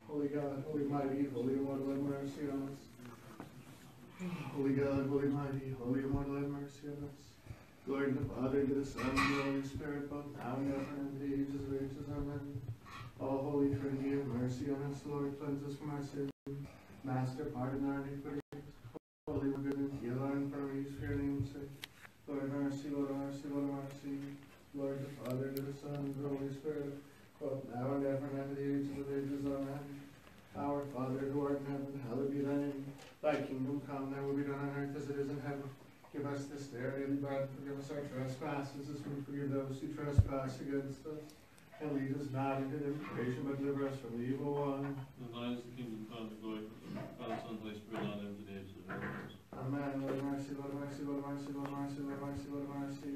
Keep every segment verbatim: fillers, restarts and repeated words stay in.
Holy God, holy mighty, holy immortal, have mercy on us. Holy God, holy mighty, holy immortal, have mercy on us. Glory to the Father, to the Son, and to the Holy Spirit, both now and ever, and to the ages of ages. Amen. All holy Trinity, have mercy on us. Lord, cleanse us from our sins. Master, pardon our iniquities. Holy, good and heal our infirmities for your name's sake. Lord, mercy, Lord, mercy, Lord, mercy. Glory to the Father, to the Son, and to the Holy Spirit, both now and ever, and to the ages of ages. Amen. Our Father, who art in heaven, hallowed be thy name. Thy kingdom come, thy will be done on earth as it is in heaven. Give us this day our daily bread, forgive us our trespasses, as we forgive those who trespass against us. And lead us not into temptation, but deliver us from the evil one. And thine is the kingdom, power, and glory, Father, Son, Holy Spirit, now and ever, to the ages of ages. Amen. Lord mercy, Lord mercy, Lord mercy, Lord mercy, Lord mercy, Lord mercy.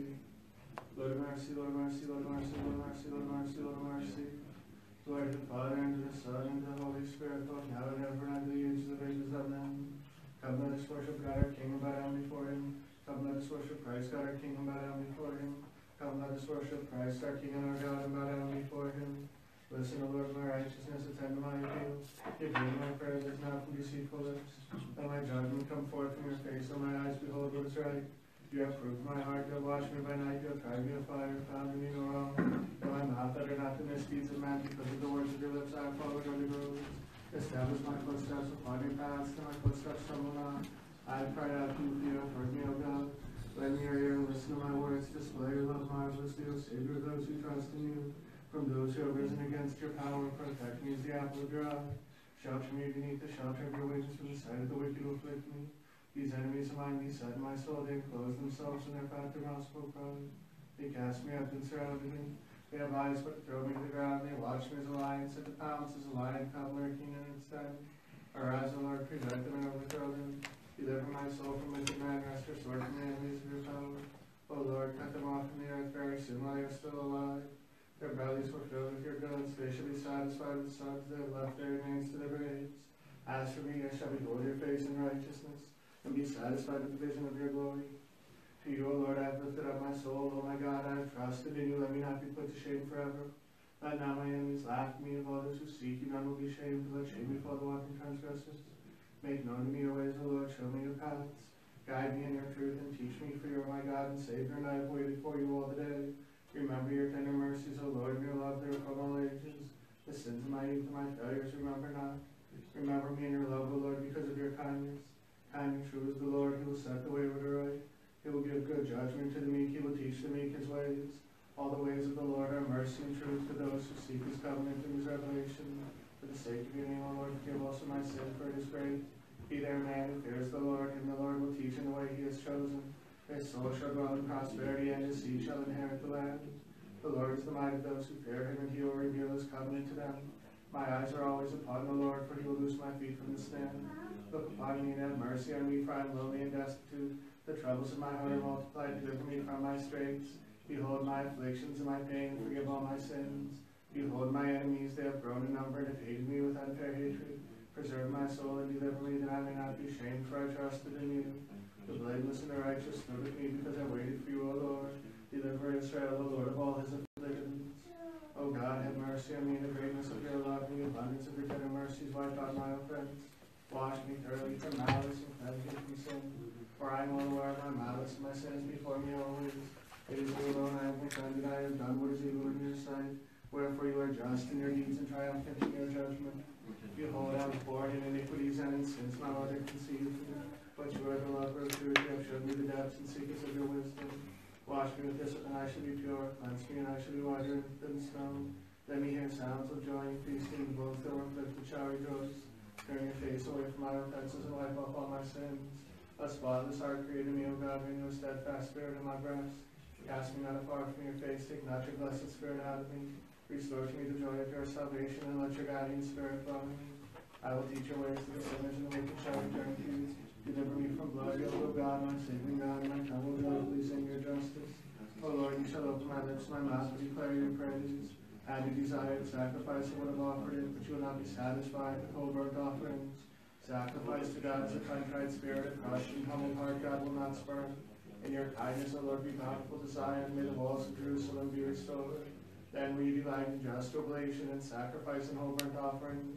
Lord mercy, Lord mercy, Lord mercy, Lord mercy, Lord mercy, Lord mercy. Glory to the Father, and to the Son, and to the Holy Spirit, both now and ever, and to the ages of ages. Amen. Come, let us worship God our King, and bow down before him. Come, let us worship Christ, God our King, and bow down before him. Come, let us worship Christ, our King and our God, and bow down before him. Listen, O Lord, my righteousness, attend to my appeal. Give me my prayers, as now from deceitful lips. Let my judgment come forth from your face, and my eyes behold what is right. You have proved my heart, you have watched me by night, you have tried me of fire, found in me no wrong. Though my mouth utter not the misdeeds of man, because of the words of your lips I have followed holy rules. Establish my footsteps upon your paths, and my footsteps stumble not. I have cried out to you, for you have heard me, O God. Lend me your ear and listen to my words. Display your love marvelously, O Savior of those who trust in you. From those who have risen against your power, protect me as the apple of your eye. Shelter me beneath the shelter of your wings, from the sight of the wicked who afflict me. These enemies of mine beset my soul, they enclose themselves in their path, their mouths spoke pride. They cast me up and surrounded me. They have eyes but throw me to the ground. They watch me as a lion, set to pounce as a lion, come lurking in its den. Arise, O Lord, prevent them and overthrow them. Deliver my soul from wicked men, rest your sword from the enemies of your power. O Lord, cut them off from the earth very soon while they are still alive. Their bellies were filled with your goods, they shall be satisfied with sons, they have left their remains to their graves. As for me, I shall behold your face in righteousness, and be satisfied with the vision of your glory. To you, O Lord, I have lifted up my soul. O my God, I have trusted in you. Let me not be put to shame forever. Let not my enemies laugh at me. Of all those who seek you, none will be shamed. Let shame befall the walking transgressors. Make known to me your ways, O Lord. Show me your paths. Guide me in your truth and teach me, for you are my God and Savior, and I have waited for you all the day. Remember your tender mercies, O Lord, and your love there from all ages. The sins of my youth and my failures remember not. Remember me in your love, O Lord, because of your kindness. Kind and true is the Lord, he will set the wayward aright. He will give good judgment to the meek, he will teach the meek his ways. All the ways of the Lord are mercy and truth to those who seek his covenant and his revelation. For the sake of your name, O Lord, forgive also my sin, for it is great. Be there a man who fears the Lord, and the Lord will teach in the way he has chosen. His soul shall dwell in prosperity, and his seed shall inherit the land. The Lord is the might of those who fear him, and he will reveal his covenant to them. My eyes are always upon the Lord, for he will loose my feet from the snare. Look upon me and have mercy on me, for I am lowly and destitute. The troubles of my heart are multiplied. Deliver me from my straits. Behold my afflictions and my pain, and forgive all my sins. Behold my enemies, they have grown in number, and have hated me with unfair hatred. Preserve my soul and deliver me, that I may not be shamed, for I trusted in you. The blameless and the righteous stood with me, because I waited for you, O Lord. Deliver Israel, O Lord, of all his afflictions. O God, have mercy on me in the greatness of your love, and the abundance of your tender mercies wipe out my offense. Wash me thoroughly from malice and cleanse me from sin. For I am well aware of my malice, and my sins before me always. It is you alone I have offended, I have done what is evil in your sight. Wherefore you are just in your deeds and triumphant in your judgment. Behold, I was born in iniquities, and in sins my mother conceived me. But you are the lover of truth, you have shown me the depths and secrets of your wisdom. Wash me with hyssop, and I shall be pure. Cleanse me, and I shall be whiter than snow. Let me hear sounds of joy and feasting. The bones that were afflicted shall rejoice. Turn your face away from my offenses, and wipe off all my sins. A spotless heart create in me, O God, renew a steadfast spirit in my breast. Cast me not afar from your face, take not your blessed spirit out of me. Restore to me the joy of your salvation, and let your guiding spirit flow in me. I will teach your ways to the sinners, and the wicked shall return to you. Deliver me from blood, O God, my saving God, my tongue will joyfully sing your justice. O Lord, you shall open my lips, my mouth will declare your praises. And you desire the sacrifice, I would have offered it, but you will not be satisfied with whole burnt offerings. Sacrifice to God is a contrite spirit, a crushed and humble heart God will not spurn. In your kindness, O Lord, be bountiful to Zion, may the walls of Jerusalem be restored. Then will you delight in just oblation and sacrifice and whole burnt offerings.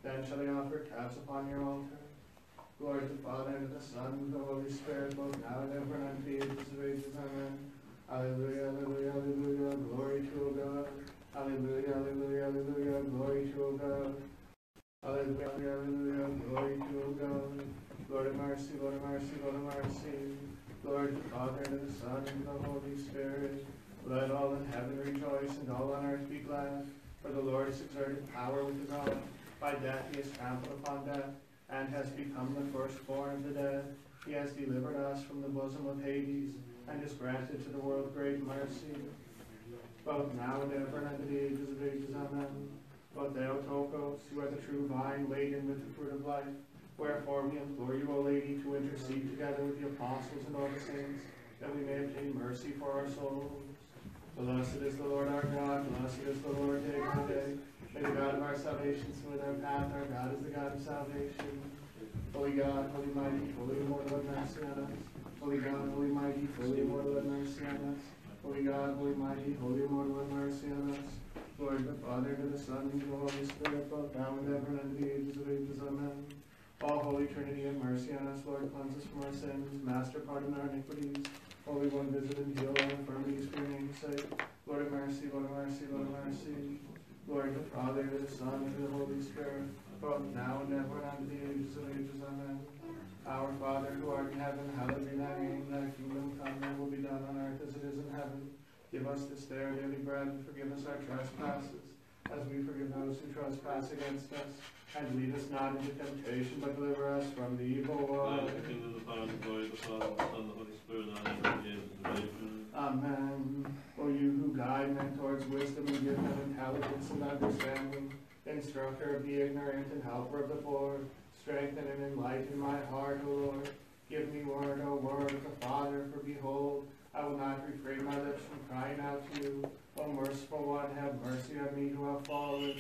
Then shall I offer calves upon your altar. Glory to the Father, and to the Son, and to the Holy Spirit, both now and ever, and unto the ages of ages. Amen. Alleluia, alleluia, alleluia, glory to O God. Alleluia, alleluia, alleluia, glory to O God. Alleluia, alleluia, glory to O God. Lord of mercy, Lord of mercy, Lord of mercy. Glory to the Father, and to the Son, and to the Holy Spirit. Let all in heaven rejoice, and all on earth be glad. For the Lord has exerted power with his arm. By death he has trampled upon death, and has become the firstborn of the dead. He has delivered us from the bosom of Hades, and has granted to the world great mercy. Both now and ever, and unto the ages of ages. Amen. But thou, Tokos, you are the true vine, laden with the fruit of life. Wherefore we implore you, O Lady, to intercede together with the apostles and all the saints, that we may obtain mercy for our souls. Blessed is the Lord our God, blessed is the Lord day by day. May the God of our salvation smooth our path, our God is the God of salvation. Holy God, holy mighty, holy immortal, have mercy on us. Holy God, holy mighty, holy immortal, have mercy on us. Holy God, holy mighty, holy immortal, have mercy on us. Glory to the Father, and to the Son, and to the Holy Spirit, both now and ever, and unto the ages of ages. Amen. All Holy Trinity, have mercy on us. Lord, cleanse us from our sins. Master, pardon our iniquities. Holy One, visit and heal our infirmities for your name's sake. Lord of mercy, Lord of mercy, Lord of mercy. Glory to the Father, to the Son, and to the Holy Spirit, both now and ever, and unto the ages of ages. Amen. Our Father, who art in heaven, hallowed be thy name. Thy kingdom come, thy will be done on earth as it is in heaven. Give us this day our daily bread, and forgive us our trespasses, as we forgive those who trespass against us. And lead us not into temptation, but deliver us from the evil one. The kingdom, the power, and the glory of the Father, the Son, and the Holy Spirit, now and ever, and ages of ages. Amen. O you who guide men towards wisdom and give them intelligence and understanding, instructor of the ignorant and helper of the poor, strengthen and enlighten my heart, O Lord. Give me word, O word of the Father, for behold, I will not refrain my lips from crying out to you. O merciful one, have mercy on me who have fallen.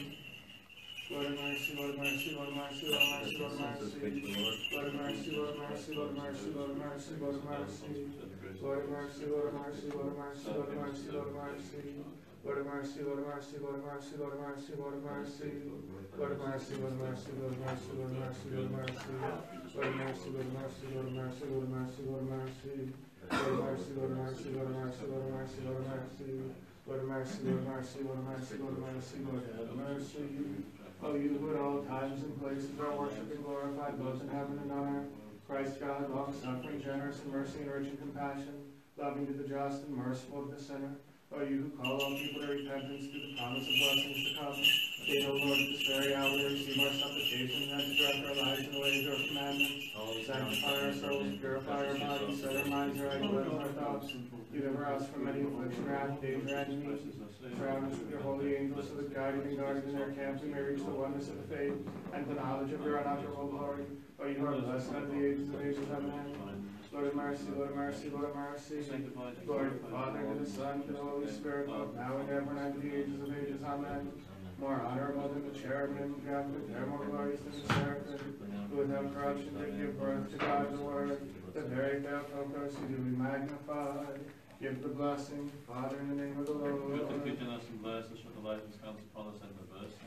Lord of mercy, Lord of mercy, Lord of mercy, Lord of mercy, Lord of mercy. Lord of mercy, Lord of mercy, Lord of mercy, Lord of mercy, Lord of mercy. Lord of mercy, Lord of mercy, Lord of mercy, Lord of mercy, Lord of mercy. Lord of mercy, Lord of mercy, Lord of mercy, Lord of mercy, Lord of mercy. Lord of mercy, Lord of mercy, Lord of mercy, Lord of mercy, Lord of mercy. Lord of mercy, Lord of mercy, Lord of mercy, Lord of mercy, Lord of mercy. Lord of mercy, Lord of mercy, Lord of mercy, Lord of mercy, Lord of mercy. Lord of mercy, Lord of mercy, Lord of mercy, Lord of mercy, Lord have mercy. O you who at all times and places are worshipped and glorified, both in heaven and on earth, Christ God, long-suffering, generous in mercy and rich in compassion, loving to the just and merciful to the sinner. O you who call all people to repentance through the promise of blessings to come, aid, O Lord, at this very hour to receive our supplications and to direct our lives in the ways of your commandments. Sanctify our souls, purify our bodies, set our minds right, cleanse our thoughts. Deliver us from any affliction, wrath, danger, and need. Surround us with your holy angels, so that guided and guarded in their camp we may reach the oneness of the faith and the knowledge of your unutterable glory. O you are blessed unto the ages of ages. Amen. Lord of mercy, Lord of mercy, Lord of mercy. Glory to the Father, and to the Son, and to the Holy Spirit, both now and ever, and unto the ages of ages. Amen. More honorable than the cherubim, gathered there, more glorious than the seraphim, who without corruption did give birth to God the Word, the very Theotokos, who do be magnified. Give the blessing, Father, in the name of the Lord. Teaching us and bless us with the light that comes upon us and the verse.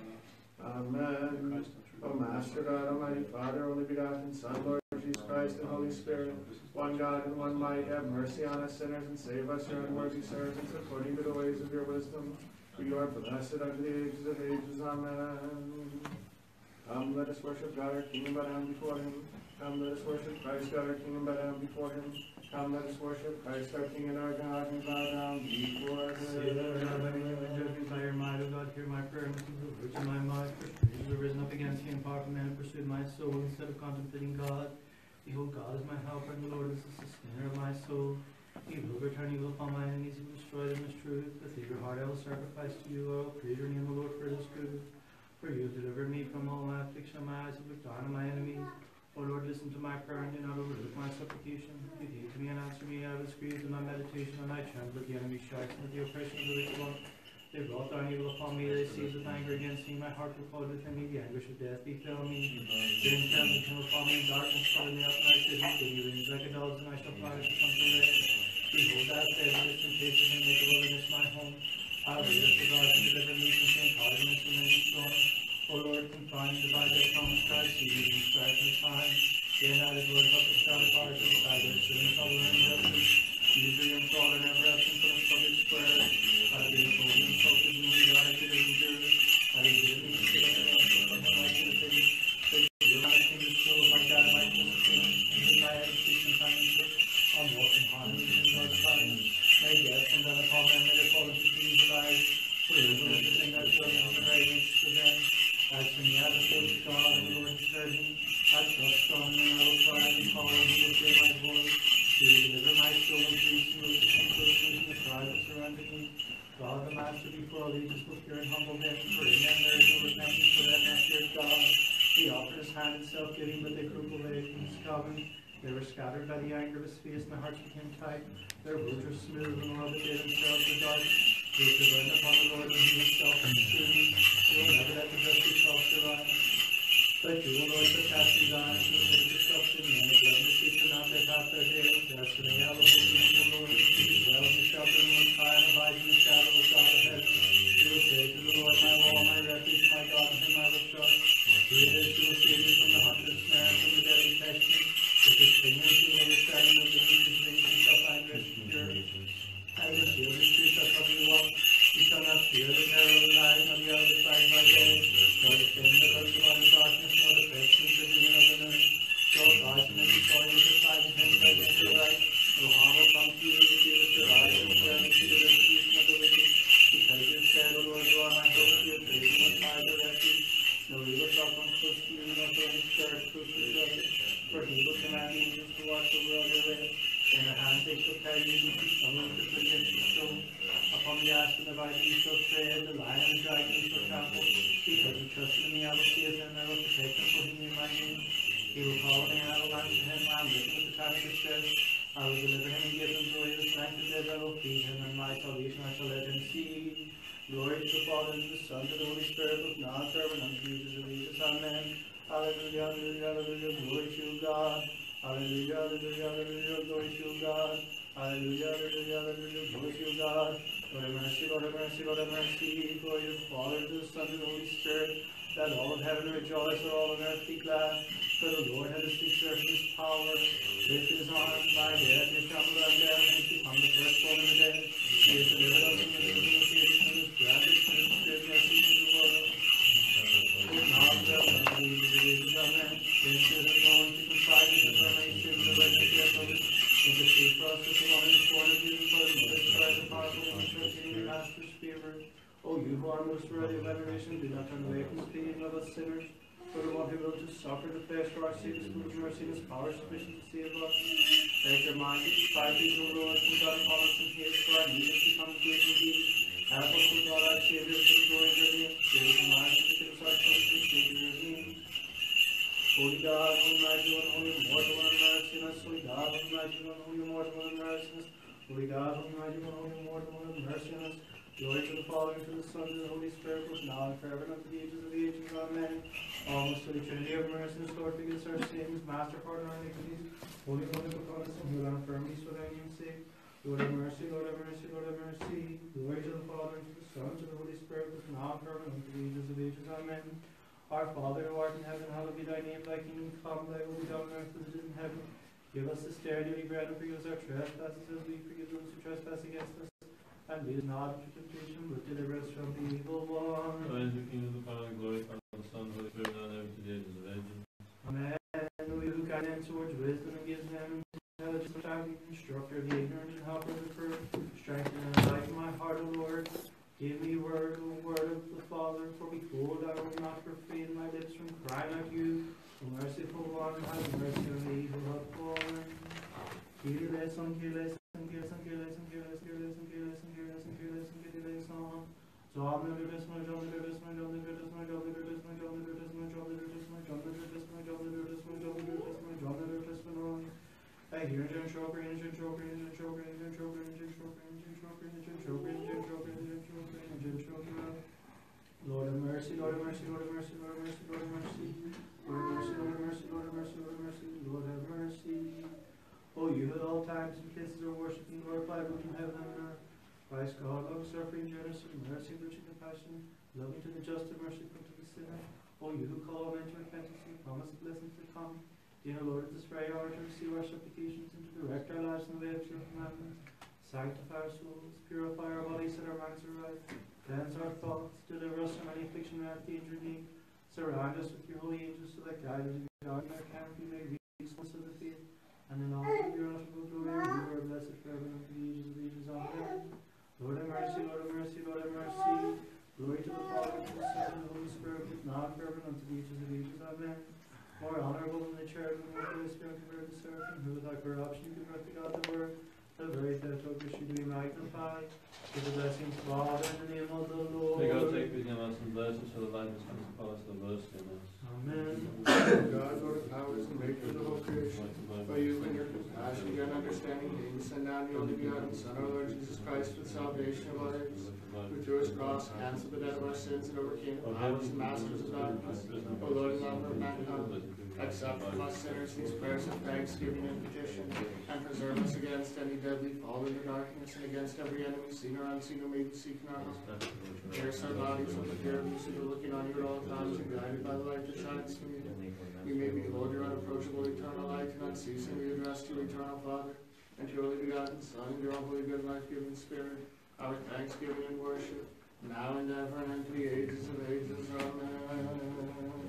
Amen. O Master God, Almighty Father, only begotten Son, Lord Jesus Christ, and Holy Spirit, one God and one might, have mercy on us sinners and save us, your unworthy servants, according to the ways of your wisdom. For you are blessed unto the ages of ages. Amen. Come, let us worship God, our King, and bow down before him. Come, let us worship Christ, God, our King, and bow down before him. Come, let us worship Christ, our King, and our God, and bow down before him. Say, Lord, God, let me live and judge me by your might, O God, hear my prayer, and listen to the words of my mouth. For strangers have risen up against me, and powerful men have pursued my soul, instead of contemplating God. Behold, God is my helper, and the Lord is the sustainer of my soul. He will return evil upon my enemies, he will destroy them as truth. With eager heart I will sacrifice to you, I will praise your name, O Lord, for it is good. For you have delivered me from all my affliction, my eyes have looked down on my enemies. O Lord, listen to my prayer, and do not overlook my supplication. Give heed to me and answer me. I was grieved in my meditation, and I trembled at the enemy's shouts and at the oppression of the wicked one. They brought down evil upon me, they seized with anger against me. My heart recoiled within me, the anguish of death befell me. Then trembling came upon me, darkness covered me up, and I said, Who you wings like a dog's, and I shall fly to come to rest. Behold, thou hast said, distant places, and make the wilderness my home. I will wait up for God to deliver me from temptations and many storms. O Lord, confine and divide their common Christ, even in strife and time. The united word of the sky, fire to the side, their sin, trouble, and justice. Usually and fraud and ever absent from the public square. I have been told and insulted and we God, I did it endure. I have given me to sit up and rest from him, I should have taken. But you are my king, so my God, my king, and in my head, speak companionship. I'm walking hard and in God's time. May death and then upon them, may they fall into these lives. For you will live in their children and the radiance to them. As for me, I have faith to God, and the Lord has heard me. I trust on him, and I will cry and call, and he will hear my voice. He will deliver my soul and peace, and will keep me from the tribe that surrounded me. God, the Master, before allegiance will fear and humble him. For in them there is no repentance, for them that fear God. He offered his hand in self-giving, but they proved away from his covenant. They were scattered by the anger of his face, and their hearts became tight. Their words were smooth, and all that they themselves were dark. They were burn upon the Lord, and he himself consumed me. He will never let the just be cross their line. But you, O Lord, shall cast these eyes, and will take destruction, and the blood of the sheep shall not their path their days. As for me, I will hope in the Lord. As well as you shelter the most high, and abide in the shadow of God of heaven. You will say to the Lord, my wall, my refuge, my God, in him I will trust. He it is who will save me from the hunter's snare, and from the deadly pestilence. With his fingers he will stand with the wings of wings, and shall find rest secure. As a shield and tree shall cover you up. You shall not fear the terror of the night, nor the other side by day, nor the sin that lurks about in darkness, nor the pestilence that is in the noon. So God shall make you joy with the side of him that is your right. No harm will come to you if you with your eyes and turn to the retribution of the wicked. Because you have said, O Lord, you are my hope, you have made me most high the refuge. No evil shall come close to you, nor shall any scourge prove to justice. For he will command the angels to watch over all your ways. In their hands they shall carry you, to stumble to put against the stone. Upon the aspen of ivory you shall tread, the lion and the dragon you shall trample. Because you trusted in me, I will save them, I will protect them, for he knew my name. He will call me, and I will answer him. I am with him at the time of distress. I will deliver him and give him joy. The strength of death I will feed him, and my salvation I shall let him see. Glory to the Father, and to the Son, and to the Holy Spirit, both now and forever, and unto the ages of ages. Amen. Hallelujah, hallelujah, hallelujah, glory to God. Hallelujah, hallelujah, hallelujah, glory to God. Hallelujah, hallelujah, hallelujah, glory to God. Lord have mercy, Lord have mercy, Lord have mercy. Glory to the Father, to the Son, and to the Holy Spirit. Let all of heaven rejoice, and all on earth be glad. For the Lord has exerted his power. With his arm by death, he trampled on death, and he become the firstborn of the dead. He has delivered us from the living of the and has granted to his spirit mercy to the world. With knowledge of the deeds of the ages, amen. Since he has known to confide in the formation of the righteous death, intercede for us with the one who is born of you, for the mother's cries and powerful and trusting in your master's favor. O you who are most worthy of veneration, do not turn away from the pleading of us sinners. For the one who will to suffer the flesh for our sake is full of mercy and his power sufficient to save us. Let your mind be inspired to the Lord, from God upon us and his, for our need has become great indeed. Help us, O God, our Savior, for the glory of your name. Save us from our sins, give us our sins, and save your name. Holy God, holy mighty one, holy immortal one, and mercy on us. Holy God, holy mighty one, holy immortal one, and mercy on us. Holy God, holy mighty one, holy immortal one, and mercy on us. Glory to the Father, and to the Son, and to the Holy Spirit, both now and forever, and unto the ages of the ages. Amen. Almost to the Trinity of mercy, and Lord, forgive us our sins, Master, pardon our iniquities. Holy One, look upon us, and heal our infirmities for thy name's sake. Lord have mercy, Lord have mercy, Lord have mercy. Glory to the Father, and to the Son, and to the Holy Spirit, both now and forever, and unto the ages of ages. Amen. Our Father, who art in heaven, hallowed be thy name. Thy kingdom come, thy will be done on earth as it is in heaven. Give us this day our daily bread, and forgive us our trespasses, as we forgive those who trespass against us. And lead us not into temptation, but deliver us from the evil one. Thine is the kingdom, the power, and glory, Father, and Son, and Holy Spirit, now and ever, to the ages of ages. Amen. We who guide men towards wisdom and gives them intelligence, understanding, instructor of the ignorant, and helper of the poor, strengthen and enlighten my heart, O Lord. Give me word, O word of the Father, for behold, I will not refrain my lips from crying out to you. O merciful one, have mercy on me who have fallen. Kill us, on kill us, on kill us, on kill us, on kill us, kill us, on kill us, on kill us, on kill us, on kill us, on. John the Buddhist, my John the Buddhist, my John the Buddhist, my John the Buddhist, my John the Buddhist, my John the Buddhist, my John the Buddhist, my John the Buddhist, my John the Buddhist, my John the Buddhist, my John. I hear engine choker, engine choker, engine choker, engine choker, engine choker, engine choker, engine choker, engine choker, engine choker, engine choker. Lord have mercy, Lord have mercy, Lord have mercy, Lord have mercy, Lord have mercy, Lord have mercy, Lord have mercy, Lord have mercy, Lord have mercy, Lord have mercy. O you at all times and places are worshipped and glorified both in heaven and earth. Christ God, long suffering, generous in mercy, rich in compassion, loving to the just and merciful to the sinner. O you who call all men to repentance and promise the blessings to come, dear Lord, at this very hour to receive our supplications and to direct our lives in the way of your commandments. Sanctify our souls, purify our bodies that our minds are right, cleanse our thoughts, deliver us from any affliction and danger and need. Surround us with your holy angels so that guided and guarding our camp we may reach the fullness of the faith, and in all of your unutterable glory, you are blessed forever and unto the ages of ages. Amen. Lord have mercy, Lord have mercy, Lord have mercy. Glory to the Father, to the Son, and the Holy Spirit, is now and forever and unto the ages of ages. Amen. More honourable than the cherub and the Holy Spirit conferred the seraphim, who without corruption convert the God the Word, the very Theotokos should be magnified. Give the blessings, Father, in the name of the Lord. May God take with him us and bless us for the life and principalities of the mercy in us. Amen. God, Lord of powers and maker of the whole creation, by you and your compassion, your understanding, you send down your only begotten Son, our Lord Jesus Christ, for the salvation of others, who through his cross canceled the debt of our sins and overcame the powers and masters of darkness. O Lord and lover of mankind, accept from us sinners these prayers of thanksgiving and petition, and preserve us against any deadly fall into darkness, and against every enemy seen or unseen who may be seeking our help. Pierce our bodies with the fear of you, so you're looking on you at all times and guided by the light that shines from you. We may behold your unapproachable eternal light and unceasingly address to your eternal Father, and to your only begotten Son, and your holy good life-giving Spirit, our thanksgiving and worship, now and ever and unto the ages of ages. Amen.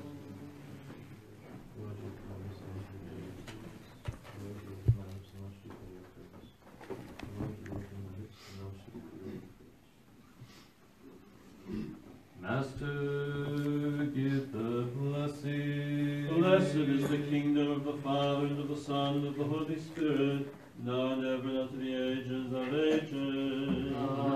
Master, give the blessing. Blessed is the kingdom of the Father, and of the Son, and of the Holy Spirit, now and ever, and unto the ages of ages.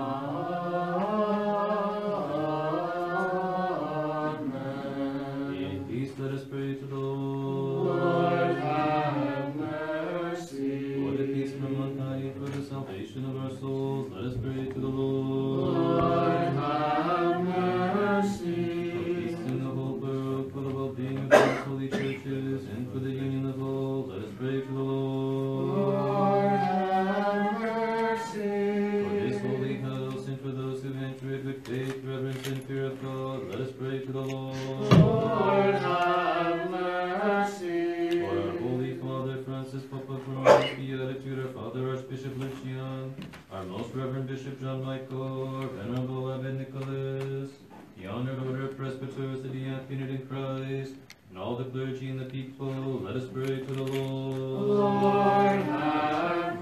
Amen. In peace, let us pray to the Lord. Lord, have mercy. For the peace from on high, and for the salvation of our souls, let us pray to the Lord. Lord, have mercy. For peace in the whole world, for the well-being of God's holy churches, and for the union of all, let us pray to the Lord. Lord, have mercy. For this holy house, and for those who enter it with faith, reverence, and fear of God, let us pray to the Lord. Lord, have mercy. For our Holy Father Francis, Pope of Rome, his beatitude, our Father Archbishop Lucian, our most Reverend Bishop John Michael, our Venerable Abbot Nicholas, the honored order of presbyters, the diaconate in Christ, and all the clergy and the people, let us pray to the Lord. Lord, have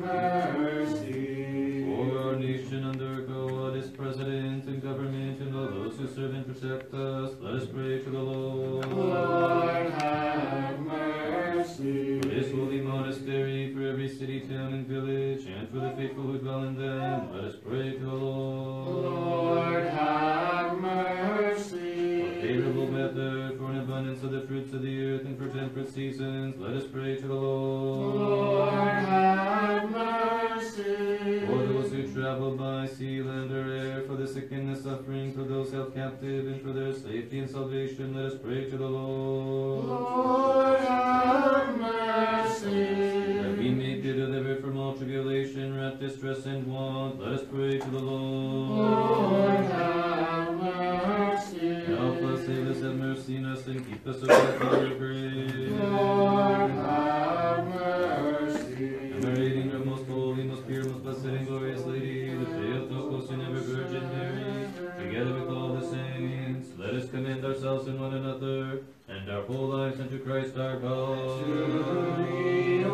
mercy. For our nation under God, His president and government, and all those who serve and protect us, let us pray to the Lord. Lord, have mercy. For this holy monastery, for every city, town, and village, and for the faithful who dwell in them, let us pray to the Lord. Lord, have mercy. For favorable weather, for an abundance of the fruits of the earth, and for temperate seasons, let us pray to the Lord. Lord, have mercy. For those who travel by sea, land, or air, for the sick and the suffering, for those held captive, and for their safety and salvation, let us pray to the Lord. Lord, have mercy. That we may be delivered from all tribulation, wrath, distress, and want, let us pray to the Lord. Lord, have mercy. Help us, save us, have mercy on us, and keep us away from your grace. Lord, have mercy. Commemorating our most holy, most pure, most blessed, and glorious Lady, the Theotokos and ever Virgin Mary, together with all the saints, let us commend ourselves and one another, and our whole lives unto Christ our God. To thee,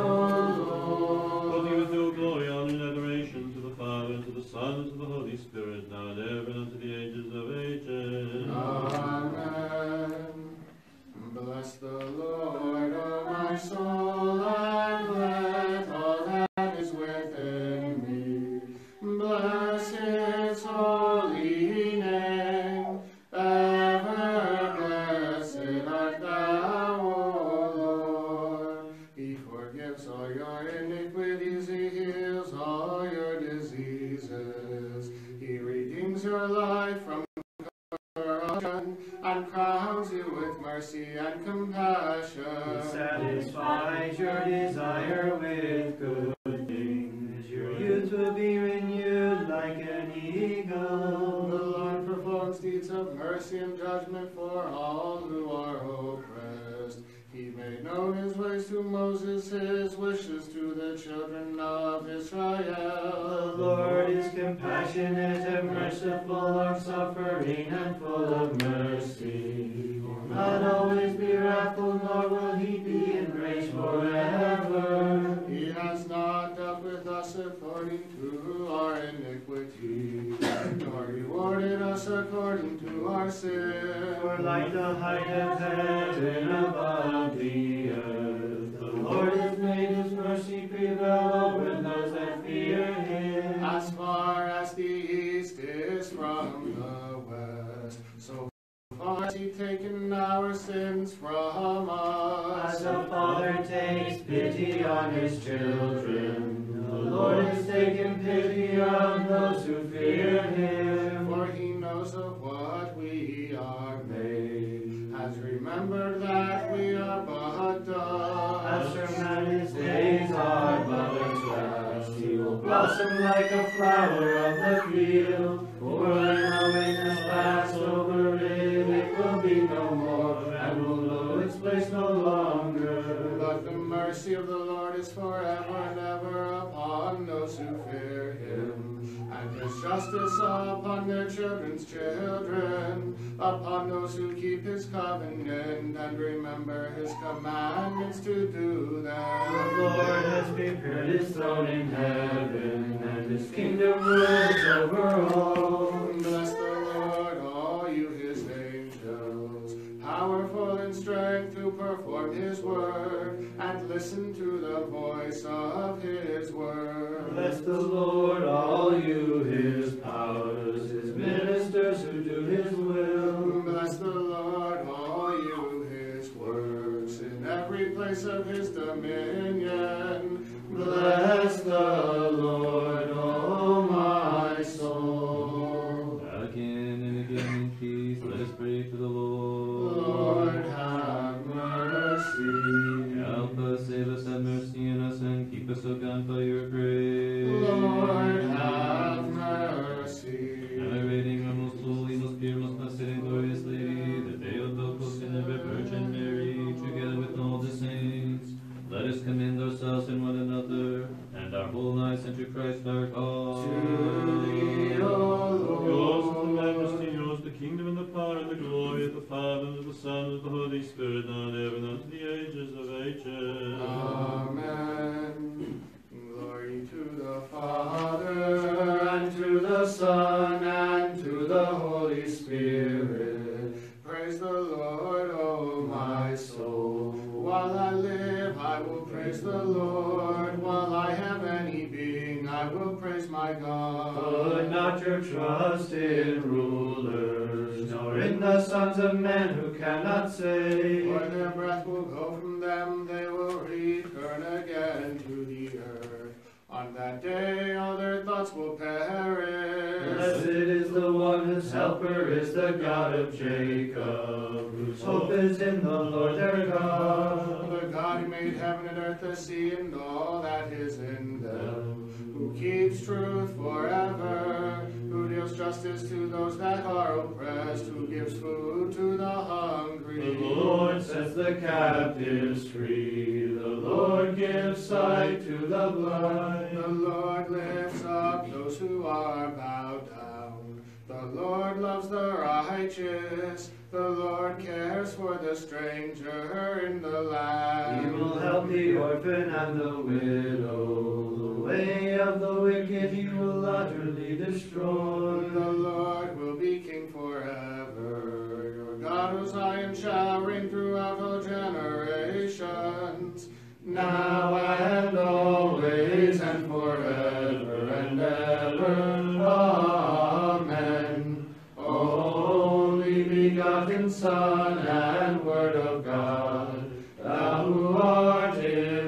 O For thee Lord. with due glory, honor, and adoration to the Father, and to the Son, and to the Holy Spirit, now and ever, and unto the ages of ages. Amen. Bless the Lord, O my soul, and let all that is within me bless his holy name. Ever blessed art thou, O Lord. He forgives all your iniquities, he heals all your diseases. He redeems your life from corruption and crowns you with mercy and compassion. He satisfies your desire with good things. Your youth will be renewed like an performs deeds of mercy and judgment for all who are oppressed. He made known his ways to Moses, his wishes to the children of Israel. The Lord is compassionate and merciful, long-suffering and full of mercy. He will not always be wrathful, nor will he be in grace forever. He has not dealt with us according to our iniquity, nor rewarded us according to our sin. For like the height of heaven above the earth, the Lord has made his mercy prevail over those that fear him. As far as the east is from the west, so far has he taken our sins from us. As a father takes pity on his children, the Lord has taken pity on those who fear him. For he knows of what we are made, has remembered that we are but dust. As for man, his days are but a grass. He will blossom like a flower of the field. For when the wind has passed over it, it will be no more, and will know its place no longer. But the mercy of the Lord is forever and ever upon those who fear him, and his justice upon their children's children, upon those who keep his covenant and remember his commandments to do them. The Lord has prepared his throne in heaven, and his kingdom rules over all. Bless the Lord, all you his angels, powerful in strength to perform his word, and listen to the voice of his word. Bless the Lord, all you his powers, his ministers who do his will. Bless the Lord, all you his works, in every place of his dominion. Bless the Lord, O my soul. Again and again in peace, let us pray to the Lord. Lord, have mercy. Help us, save us, have mercy on us, and keep us, O God, by your grace. Lord, have mercy. Venerating our most holy, most pure, most blessed, and glorious Lady, the Theotokos and ever Virgin Mary, together with all the saints, let us commend ourselves and one another, and our whole lives unto Christ our God. To thee, O Yours is the Lord. majesty, yours the kingdom, and the power, and the glory of the Father, and of the Son, and of the Holy Spirit, now and ever, and unto the ages of ages. Amen. Glory to the Father, and to the Son, and to the Holy Spirit. Praise the Lord, O my soul. While I live, I will praise the Lord. While I have any being, I will praise my God. Put not your trust in rulers, nor in the sons of men who cannot save. For their breath will go from them, they will return again to the earth. On that day all their thoughts will perish. Blessed is the one whose helper is the God of Jacob, whose hope is in the Lord their God. The God who made heaven and earth, the sea, and all that is in them, who keeps truth forever, who deals justice to those that are oppressed, who gives food to the hungry. The Lord sets the captives free. The Lord gives sight to the blind. The Lord lifts up those who are bowed down. The Lord loves the righteous. The Lord cares for the stranger in the land. He will help the orphan and the widow. The way of the wicked he will utterly destroy. The Lord will be king forever. Your God, O Zion, shall reign throughout all generations. Now and always and forever and ever. Amen. Only begotten Son and Word of God, thou who art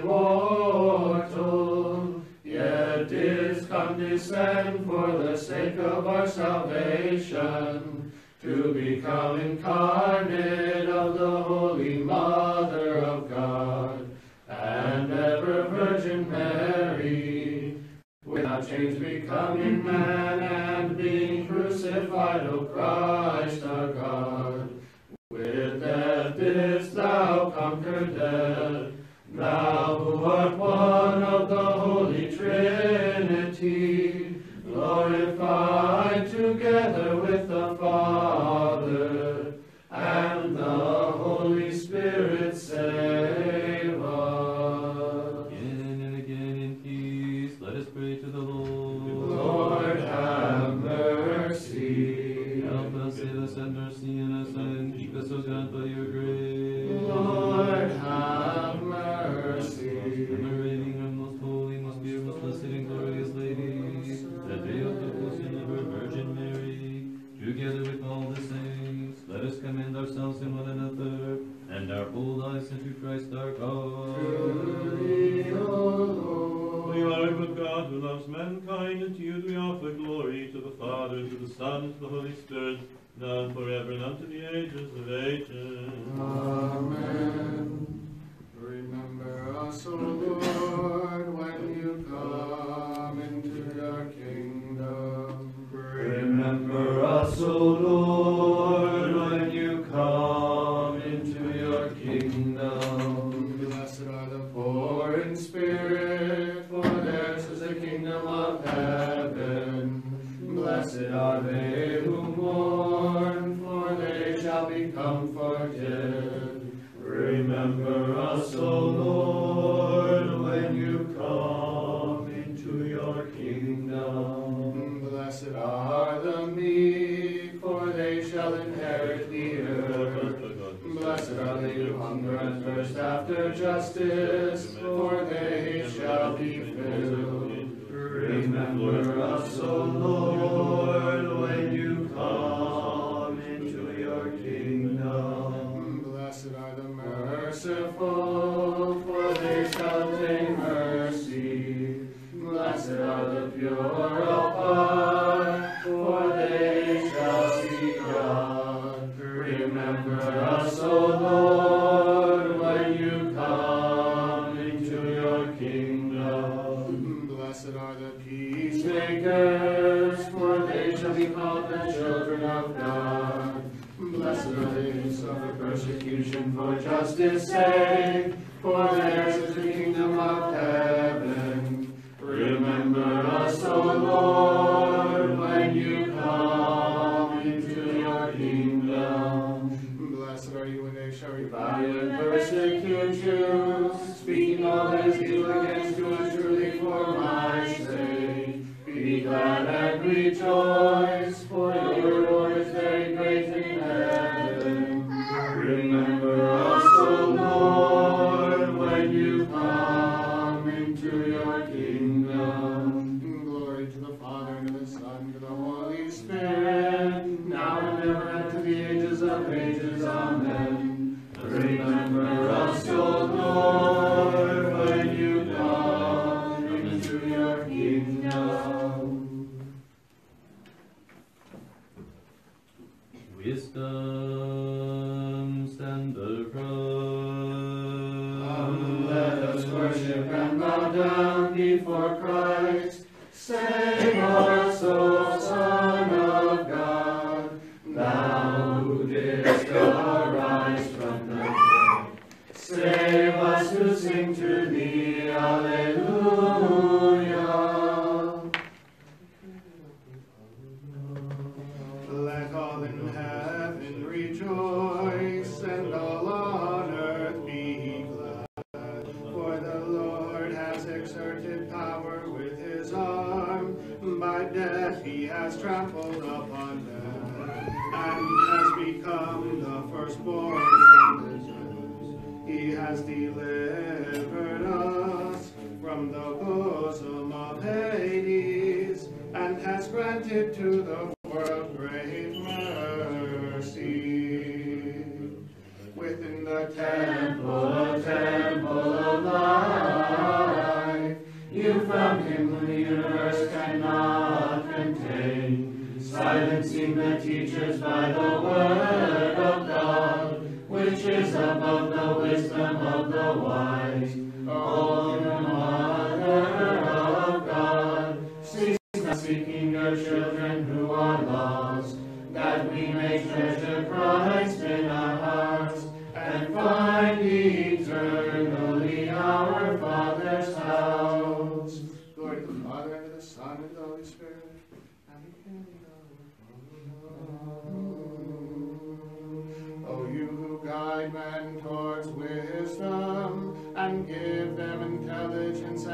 immortal, yet didst condescend for the sake of our salvation, to become incarnate of the Holy Mother of God, and ever Virgin Mary, without change becoming man and being crucified crucified, O Christ our God. With death didst thou conquer death, thou who art one of the Holy Trinity, glorified together with the Father and the Holy Spirit, save us. Again and again in peace, let us pray to the Lord. Lord, have mercy. Help us, save us, have mercy on us, and keep us, O God, by your grace. Lord, have mercy. Commemorating our most holy, most dear, most blessed, and glorious Lady, that day of the devotion of our Virgin Mary, together with all the saints, let us commend ourselves and one another, and our whole lives unto Christ our God. Truly, O Lord. You are a good God who loves mankind, and to you we offer glory, to the Father, to the Son, and to the Holy Spirit, now and forever, and unto the ages of ages. Amen. Remember us, O Lord, when you come into your kingdom. Remember us, O Lord, when you come into your kingdom. Blessed are the poor in spirit, for theirs is the kingdom of heaven. Blessed are they who mourn, for they shall be comforted. Remember us, O Lord, when you come into your kingdom. Blessed are the meek, for they shall inherit the earth. Blessed are they who hunger and thirst after justice, for they shall be filled. Remember us, O Lord, when you come into your kingdom. Blessed are the merciful, for they shall obtain mercy. Blessed are the pure of heart, for they shall see God. Remember us, O Lord, when you come into your kingdom. Blessed are the peacemakers, for they shall be called the children of God. Blessed are they who suffer persecution for justice' sake, for theirs is the kingdom of heaven. Remember us, O Lord, when you come into your kingdom. Blessed are you when they shall revile you and persecute you, speaking all that is evil against you truly for my sake. Be glad and rejoice, for your reward is very great in heaven. Remember us, O Lord, when you come into your kingdom. Glory to the Father, and to the Son, and to the Holy Spirit, now and ever, and to the ages of ages. Amen. Remember us, O Lord, when you come into your kingdom. Wisdom, stand upright. Come, let us worship and bow down before Christ. Save us, O Son of God, thou who didst arise from the dead. Save us who sing to thee, Alleluia. Let all in heaven rejoice, and all on earth be glad. For the Lord has exerted power with his arm. By death he has trampled upon death, and has become the firstborn from the dead. He has delivered us from the bosom of Hades, and has granted to the world great mercy. Within the temple, a temple of life, you found him whom the universe cannot contain, silencing the teachers by the word of God, which is above the wisdom of the wise. O the Mother of God, cease not seeking your children who are lost.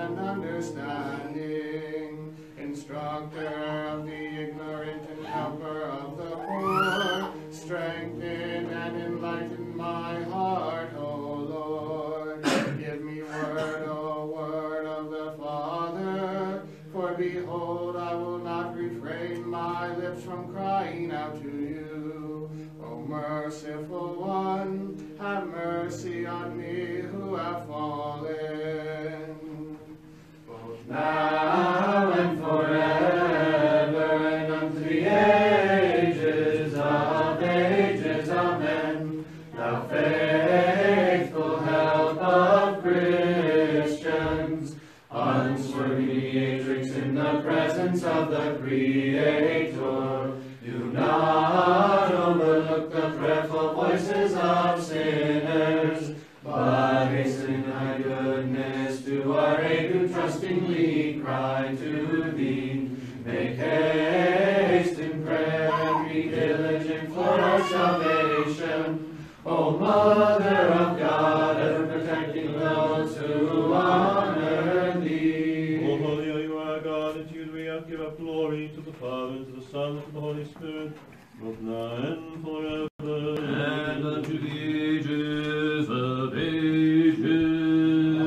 and understanding, instructor of the ignorant and helper of the poor, strengthen and enlighten my heart, O Lord. Give me word, O word of the Father, for behold, I will not refrain my lips from crying out to you. O merciful one, have mercy on me who have fallen. Both now and forever and unto the ages of ages, amen. Thou faithful help of Christians, unswerving mediatrix in the presence of the Creator, do not overlook the prayerful voices of sinners, but hasten thy goodness to our aid who trustingly cry to thee. Make haste in prayer and be diligent for our salvation. O Mother of God, ever protecting those who honor thee. O holy are you, our God, and to you do we give up glory, to the Father, and to the Son, and to the Holy Spirit, both now and forever. And unto the ages of ages.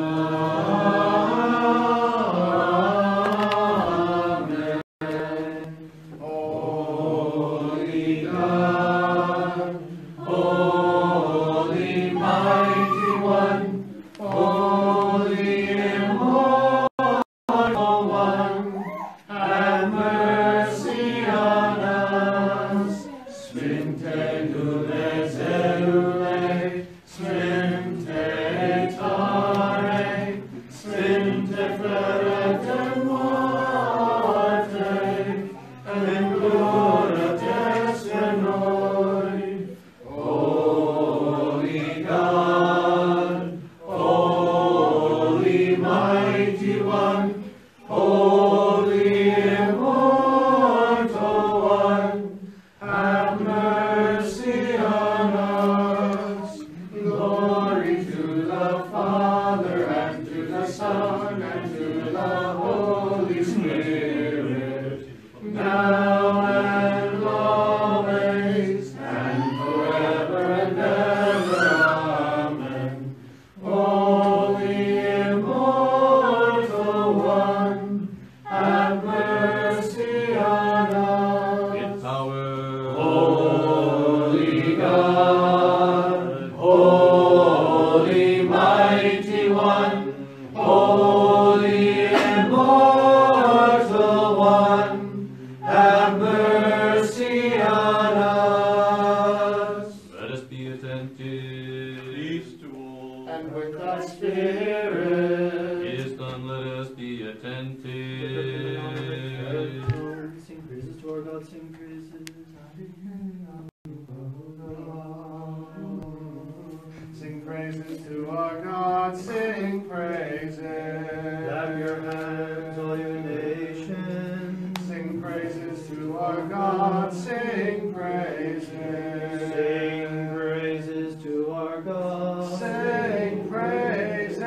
Amen. Holy God, holy mighty one, holy immortal one, have mercy on us. Spinte dule zelule, spinte tare, spinte ferretem morte, and glora destra noi. Holy God, holy mighty one, holy immortal one, have mercy on us. Glory to the Father, and to the Son, and to the Holy Spirit, now and always, and forever and ever. Amen. Holy immortal one, have mercy on us. In power. Holy God, holy mighty one, holy immortal one, have mercy on us. Let us be attentive. Peace to all. And with thy spirit, It is done, let us be attentive. Sing praises to our God, sing praises. sing praises to our God, sing praises. Clap your hands, all you nations. Sing praises to our God, sing praises. Sing praises to our God. Sing praises.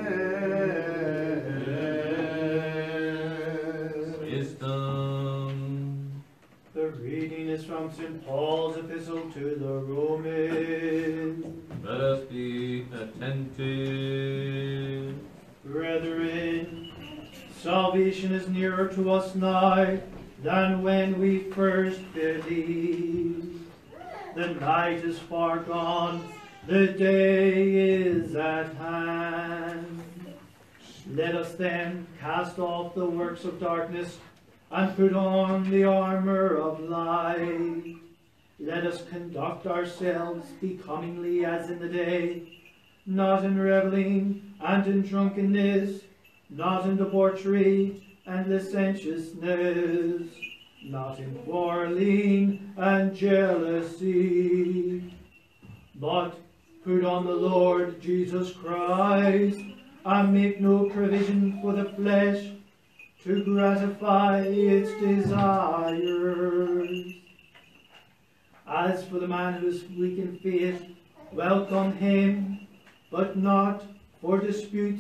Wisdom. The reading is from Saint Paul's epistle to the Romans. Let us be attentive. Brethren, salvation is nearer to us now than when we first believed. The night is far gone, the day is at hand. Let us then cast off the works of darkness and put on the armor of light. Let us conduct ourselves becomingly as in the day, not in reveling and in drunkenness, not in debauchery and licentiousness, not in quarreling and jealousy, but put on the Lord Jesus Christ, and make no provision for the flesh to gratify its desires. As for the man who is weak in faith, welcome him, but not for disputes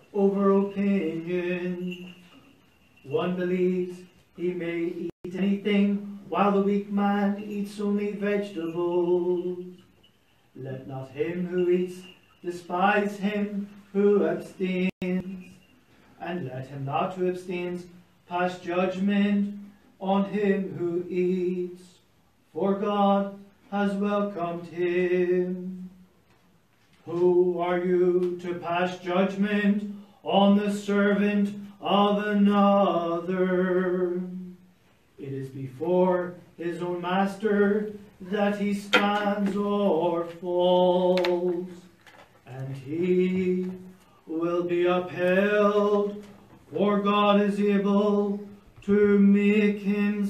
over opinion. One believes he may eat anything, while the weak man eats only vegetables. Let not him who eats despise him who abstains, and let him not who abstains pass judgment on him who eats, for God has welcomed him. Who are you to pass judgment on the servant of another? It is before his own master that he stands or falls, and he will be upheld, for God is able to make him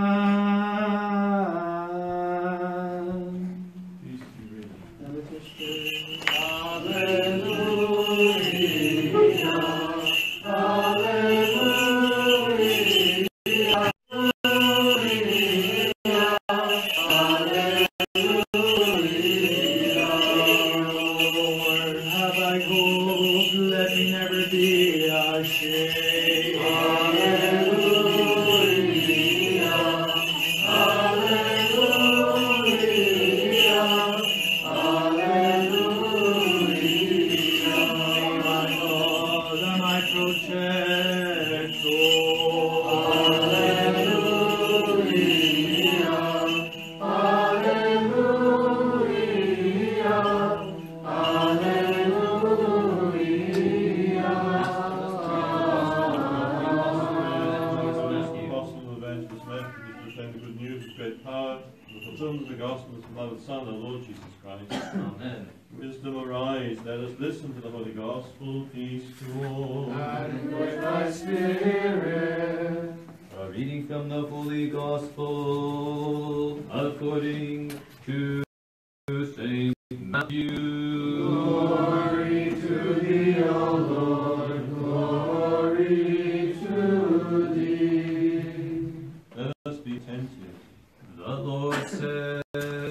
stand. Peace be with you. And let us pray. Alleluia, alleluia, Lord, have I hope, let me never be ashamed. alleluia, alleluia, alleluia. My God and my protector. Alleluia, alleluia, Apostle and evangelist Matthew, to proclaim the good news with great power, the fulfillment of the gospel of his beloved Son, our Lord Jesus Christ. Amen. Wisdom arise, let us listen to the Holy Gospel. Peace to all. and with thy spirit. A reading from the Holy Gospel according to Saint Matthew. Glory to thee, O Lord, glory to thee. Let us be attentive. The Lord said,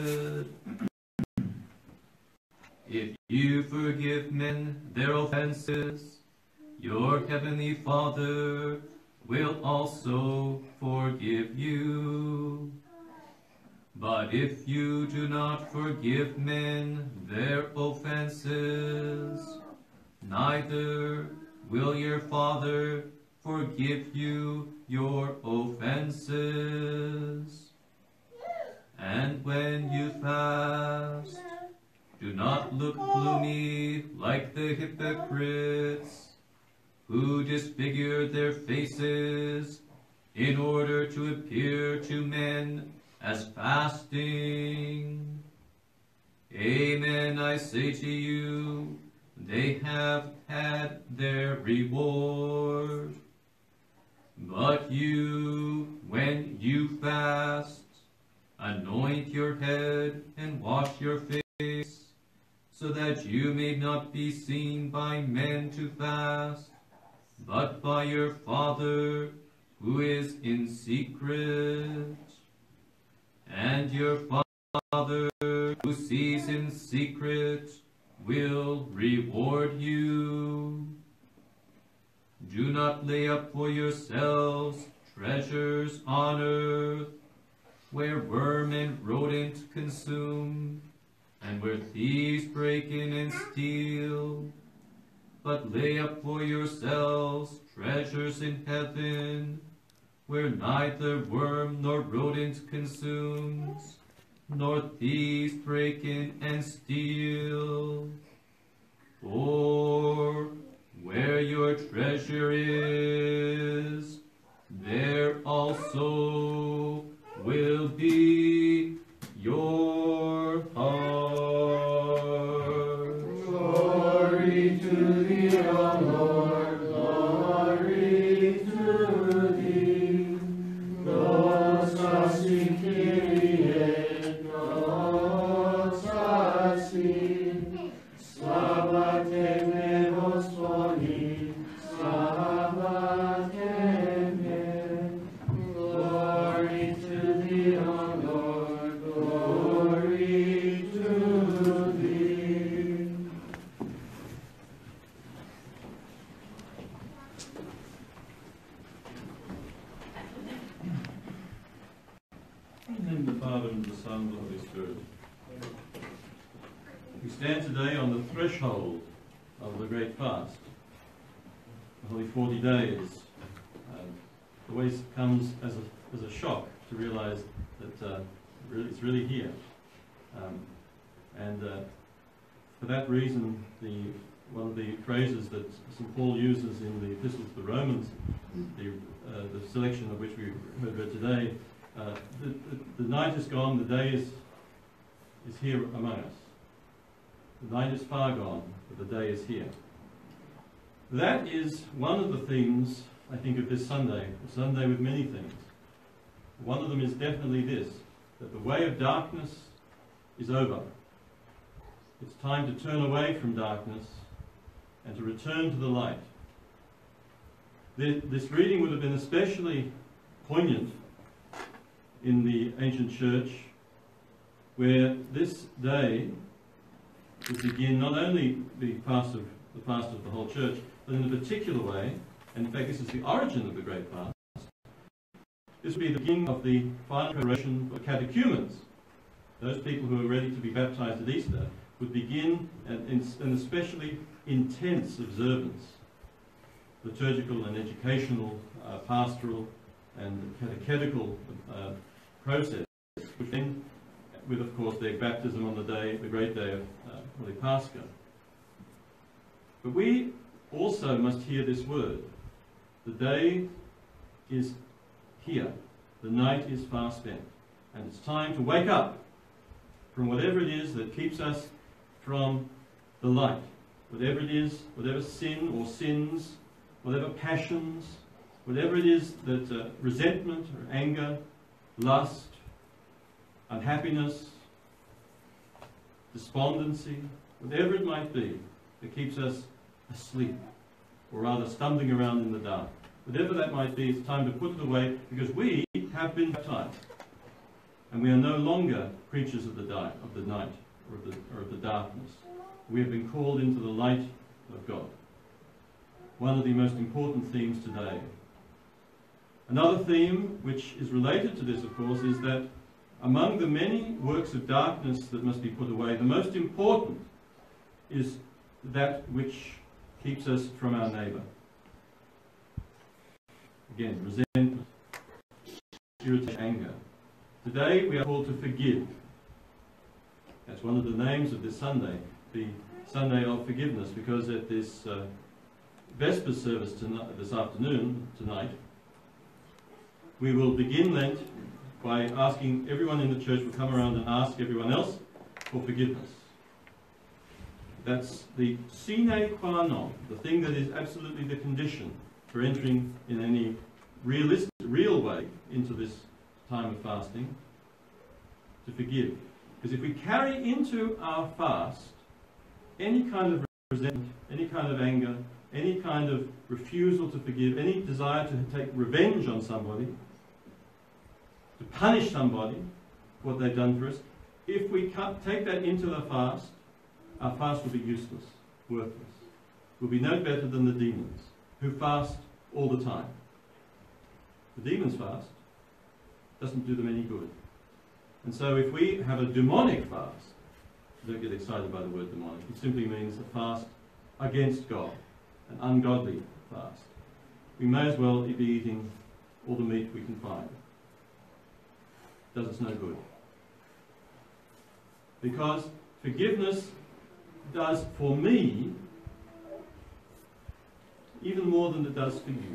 if you forgive men their offenses, your heavenly Father will also forgive you. But if you do not forgive men their offenses, neither will your Father forgive you your offenses. And when you fast, do not look gloomy like the hypocrites, who disfigure their faces in order to appear to men as fasting. Amen, I say to you, they have had their reward. But you, when you fast, anoint your head and wash your face, so that you may not be seen by men to fast, but by your Father who is in secret. And your Father who sees in secret will reward you. Do not lay up for yourselves treasures on earth, where worm and rodent consume, and where thieves break in and steal. But lay up for yourselves treasures in heaven, where neither worm nor rodent consumes, nor thieves break in and steal. For where your treasure is, there also will be your heart. Glory to thee, O Lord, glory to thee. Nos in Kyrie, nos in. Slava Tebe, Gospodi, slava Tebe. Glory to thee, O Lord, glory to thee. stand today on the threshold of the great fast, the Holy forty days. Um, it always comes as a, as a shock to realize that uh, really, it's really here. Um, and uh, for that reason, the one of the phrases that Saint Paul uses in the Epistle to the Romans, the, uh, the selection of which we heard read today, uh, the, the, the night is gone, the day is, is here among us. The night is far gone, but the day is here. That is one of the themes, I think, of this Sunday, a Sunday with many things. One of them is definitely this, that the way of darkness is over. It's time to turn away from darkness and to return to the light. This reading would have been especially poignant in the ancient church, where this day would begin not only the fast of the fast of the whole church, but in a particular way, and in fact this is the origin of the great fast, this would be the beginning of the final preparation for catechumens. Those people who are ready to be baptized at Easter would begin an, an especially intense observance, liturgical and educational, uh, pastoral and catechetical uh, process, which then, with of course their baptism on the day, the great day of uh, Holy Pascha. But we also must hear this word. The day is here. The night is far spent. And it's time to wake up from whatever it is that keeps us from the light. Whatever it is, whatever sin or sins, whatever passions, whatever it is that uh, resentment or anger, lust, unhappiness, despondency, whatever it might be that keeps us asleep, or rather stumbling around in the dark. Whatever that might be, it's time to put it away, because we have been baptized. And we are no longer creatures of the, di of the night or of the, or of the darkness. We have been called into the light of God. One of the most important themes today. Another theme which is related to this, of course, is that among the many works of darkness that must be put away, the most important is that which keeps us from our neighbour. Again, resentment, irritation, anger. Today we are called to forgive. That's one of the names of this Sunday, the Sunday of Forgiveness, because at this uh, Vespers service tonight, this afternoon, tonight, we will begin Lent by asking everyone in the church will come around and ask everyone else for forgiveness. That's the sine qua non, the thing that is absolutely the condition for entering in any realistic, real way into this time of fasting, to forgive. Because if we carry into our fast any kind of resentment, any kind of anger, any kind of refusal to forgive, any desire to take revenge on somebody, to punish somebody for what they've done for us, if we take that into the fast, our fast will be useless, worthless. We'll be no better than the demons, who fast all the time. The demons fast, doesn't do them any good. And so if we have a demonic fast, don't get excited by the word demonic, it simply means a fast against God, an ungodly fast. We may as well be eating all the meat we can find. Does us no good. Because forgiveness does for me even more than it does for you.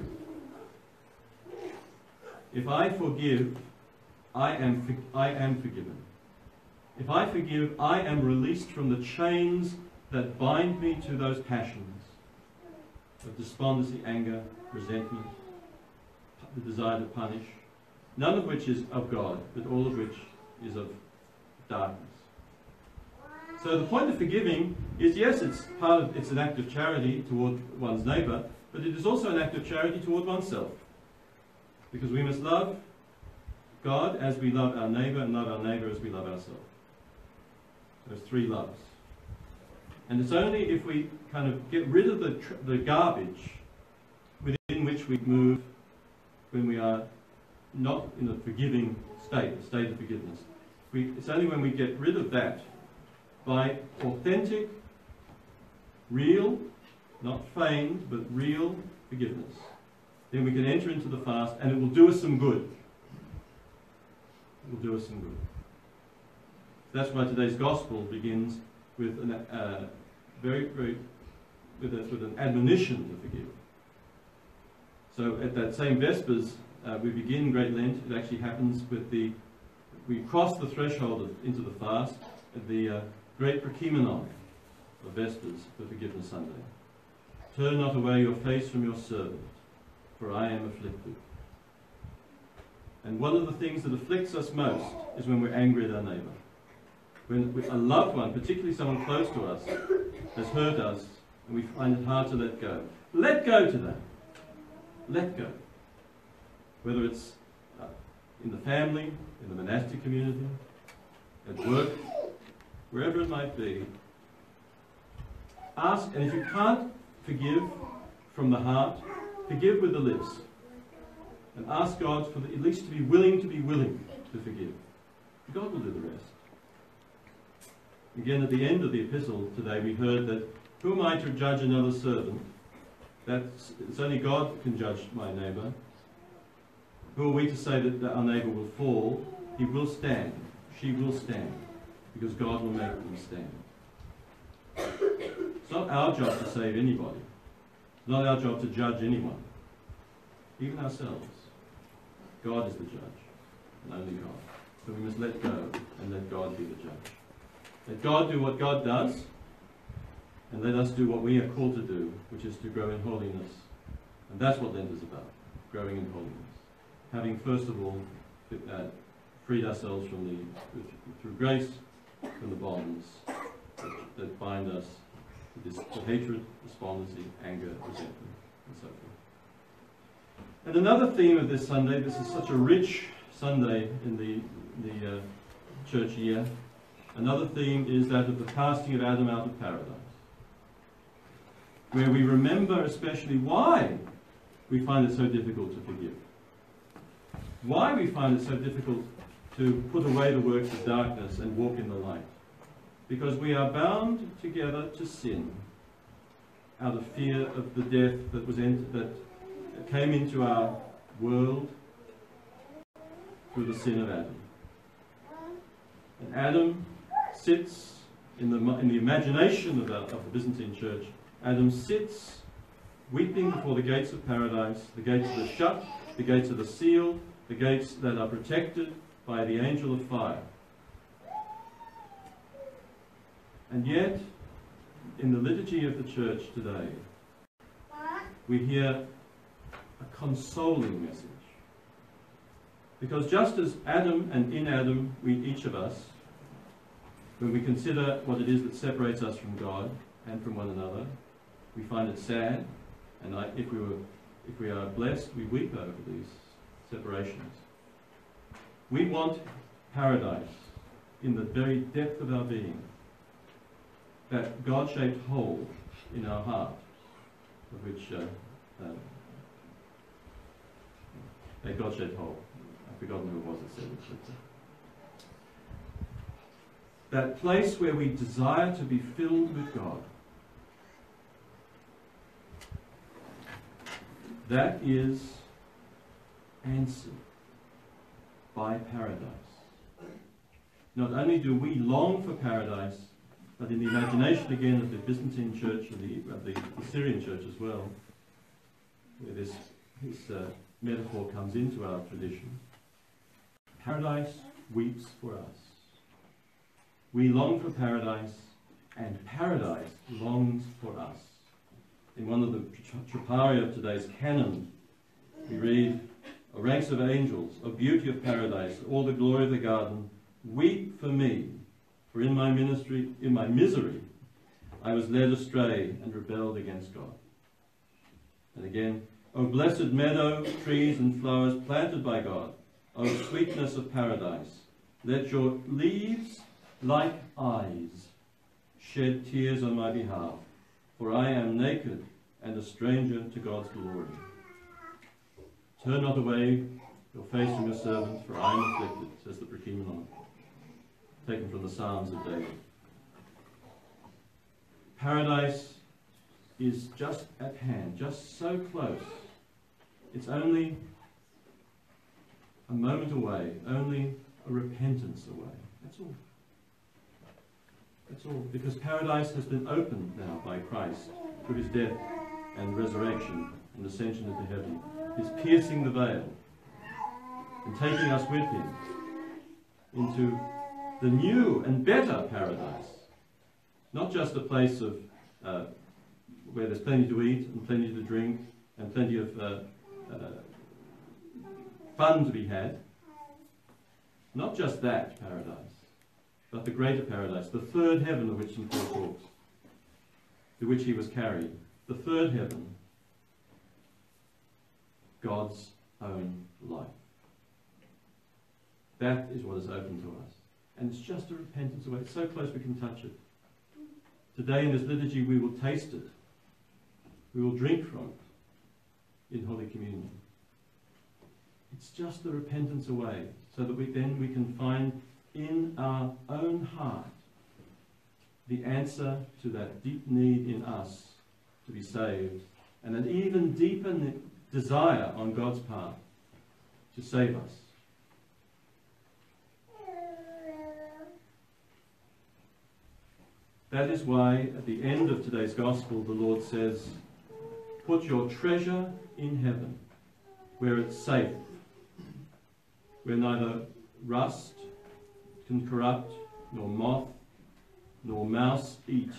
If I forgive, I am, for, I am forgiven. If I forgive, I am released from the chains that bind me to those passions of despondency, anger, resentment, the desire to punish, none of which is of God, but all of which is of darkness. So the point of forgiving is, yes, it's part of, it's an act of charity toward one's neighbour, but it is also an act of charity toward oneself. Because we must love God as we love our neighbour, and love our neighbour as we love ourselves. Those three loves. And it's only if we kind of get rid of the, tr the garbage within which we move when we are not in a forgiving state, a state of forgiveness. We, it's only when we get rid of that by authentic, real, not feigned, but real forgiveness, then we can enter into the fast and it will do us some good. It will do us some good. That's why today's gospel begins with an uh, very, very, with, a, with an admonition to forgive. So at that same Vespers, uh, we begin Great Lent. It actually happens with the, we cross the threshold of, into the fast at the uh, Great Prokeimenon of Vespers for Forgiveness Sunday. Turn not away your face from your servant, for I am afflicted. And one of the things that afflicts us most is when we're angry at our neighbour. When a loved one, particularly someone close to us, has hurt us and we find it hard to let go. Let go to that. Let go. Whether it's uh, in the family, in the monastic community, at work, wherever it might be. Ask, and if you can't forgive from the heart, forgive with the lips. And ask God for the, at least to be willing to be willing to forgive. God will do the rest. Again, at the end of the epistle today, we heard that, who am I to judge another servant? That's, it's only God that can judge my neighbour. Who are we to say that, that our neighbour will fall? He will stand. She will stand. Because God will make them stand. It's not our job to save anybody. It's not our job to judge anyone. Even ourselves. God is the judge. And only God. So we must let go and let God be the judge. Let God do what God does, and let us do what we are called to do, which is to grow in holiness. And that's what Lent is about, growing in holiness. Having, first of all, uh, freed ourselves from the, through grace, from the bonds that, that bind us to, this, to hatred, despondency, anger, resentment, and so forth. And another theme of this Sunday, this is such a rich Sunday in the, the uh, church year. Another theme is that of the casting of Adam out of paradise, where we remember especially why we find it so difficult to forgive, why we find it so difficult to put away the works of darkness and walk in the light. Because we are bound together to sin out of fear of the death that was ent- that came into our world through the sin of Adam. And Adam sits in the, in the imagination of the, of the Byzantine church. Adam sits weeping before the gates of paradise. The gates that are shut, the gates that are sealed, the gates that are protected by the angel of fire. And yet, in the liturgy of the church today, we hear a consoling message. Because just as Adam and in Adam, we each of us, when we consider what it is that separates us from God and from one another, we find it sad, and I, if we were, if we are blessed, we weep over these separations. We want paradise in the very depth of our being, that God-shaped hole in our heart, of which uh, uh, a God-shaped hole. I've forgotten who it was that said it. But, uh, that place where we desire to be filled with God. That is answered by paradise. Not only do we long for paradise, but in the imagination again of the Byzantine church and the, of the, the Syrian church as well, where this, this uh, metaphor comes into our tradition, paradise weeps for us. We long for paradise, and paradise longs for us. In one of the Troparia of today's canon, we read, O ranks of angels, O beauty of paradise, all the glory of the garden, weep for me, for in my ministry, in my misery, I was led astray and rebelled against God. And again, O blessed meadow, trees and flowers planted by God, O sweetness of paradise, let your leaves, like eyes, shed tears on my behalf, for I am naked and a stranger to God's glory. Turn not away your face from your servant, for I am afflicted, says the Prokeimenon, taken from the Psalms of David. paradise is just at hand, just so close. It's only a moment away, only a repentance away. That's all. That's all. Because paradise has been opened now by Christ through his death and resurrection and ascension into heaven. He's piercing the veil and taking us with him into the new and better paradise. Not just a place of uh, where there's plenty to eat and plenty to drink and plenty of uh, uh, fun to be had. Not just that paradise, but the greater paradise, the third heaven of which Saint Paul talks, to which he was carried. The third heaven, God's own life. That is what is open to us. And it's just a repentance away. It's so close we can touch it. Today in this liturgy we will taste it. We will drink from it in Holy Communion. It's just the repentance away, so that we then we can find in our own heart the answer to that deep need in us to be saved, and an even deeper desire on God's part to save us. That is why at the end of today's Gospel the Lord says, put your treasure in heaven, where it's safe, where neither rust can corrupt, nor moth, nor mouse eat.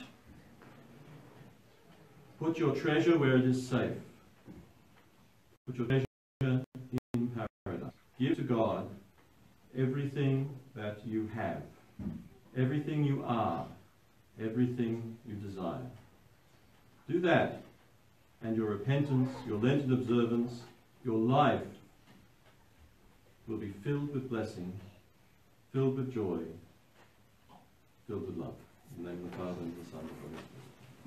Put your treasure where it is safe. Put your treasure in paradise. Give to God everything that you have, everything you are, everything you desire. Do that, and your repentance, your Lenten observance, your life will be filled with blessing, filled with joy, filled with love. In the name of the Father, and the Son, and the Holy Spirit.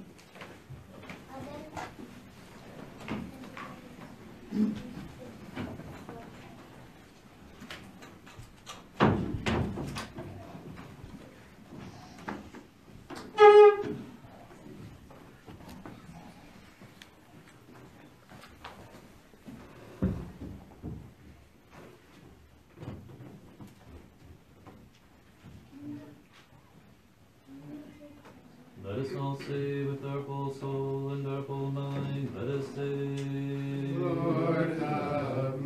Let us all say with our full soul and our full mind, let us say, Lord, have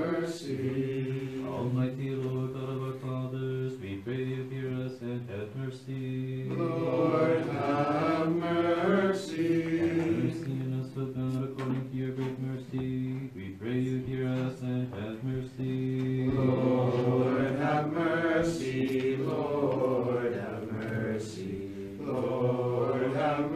mercy. Almighty Lord, God of our fathers, we pray you hear us and have mercy. Lord, have mercy. Have mercy on us, O God, according to your great mercy. We pray you hear us and have mercy. Lord, have mercy. Lord, have mercy. Lord, have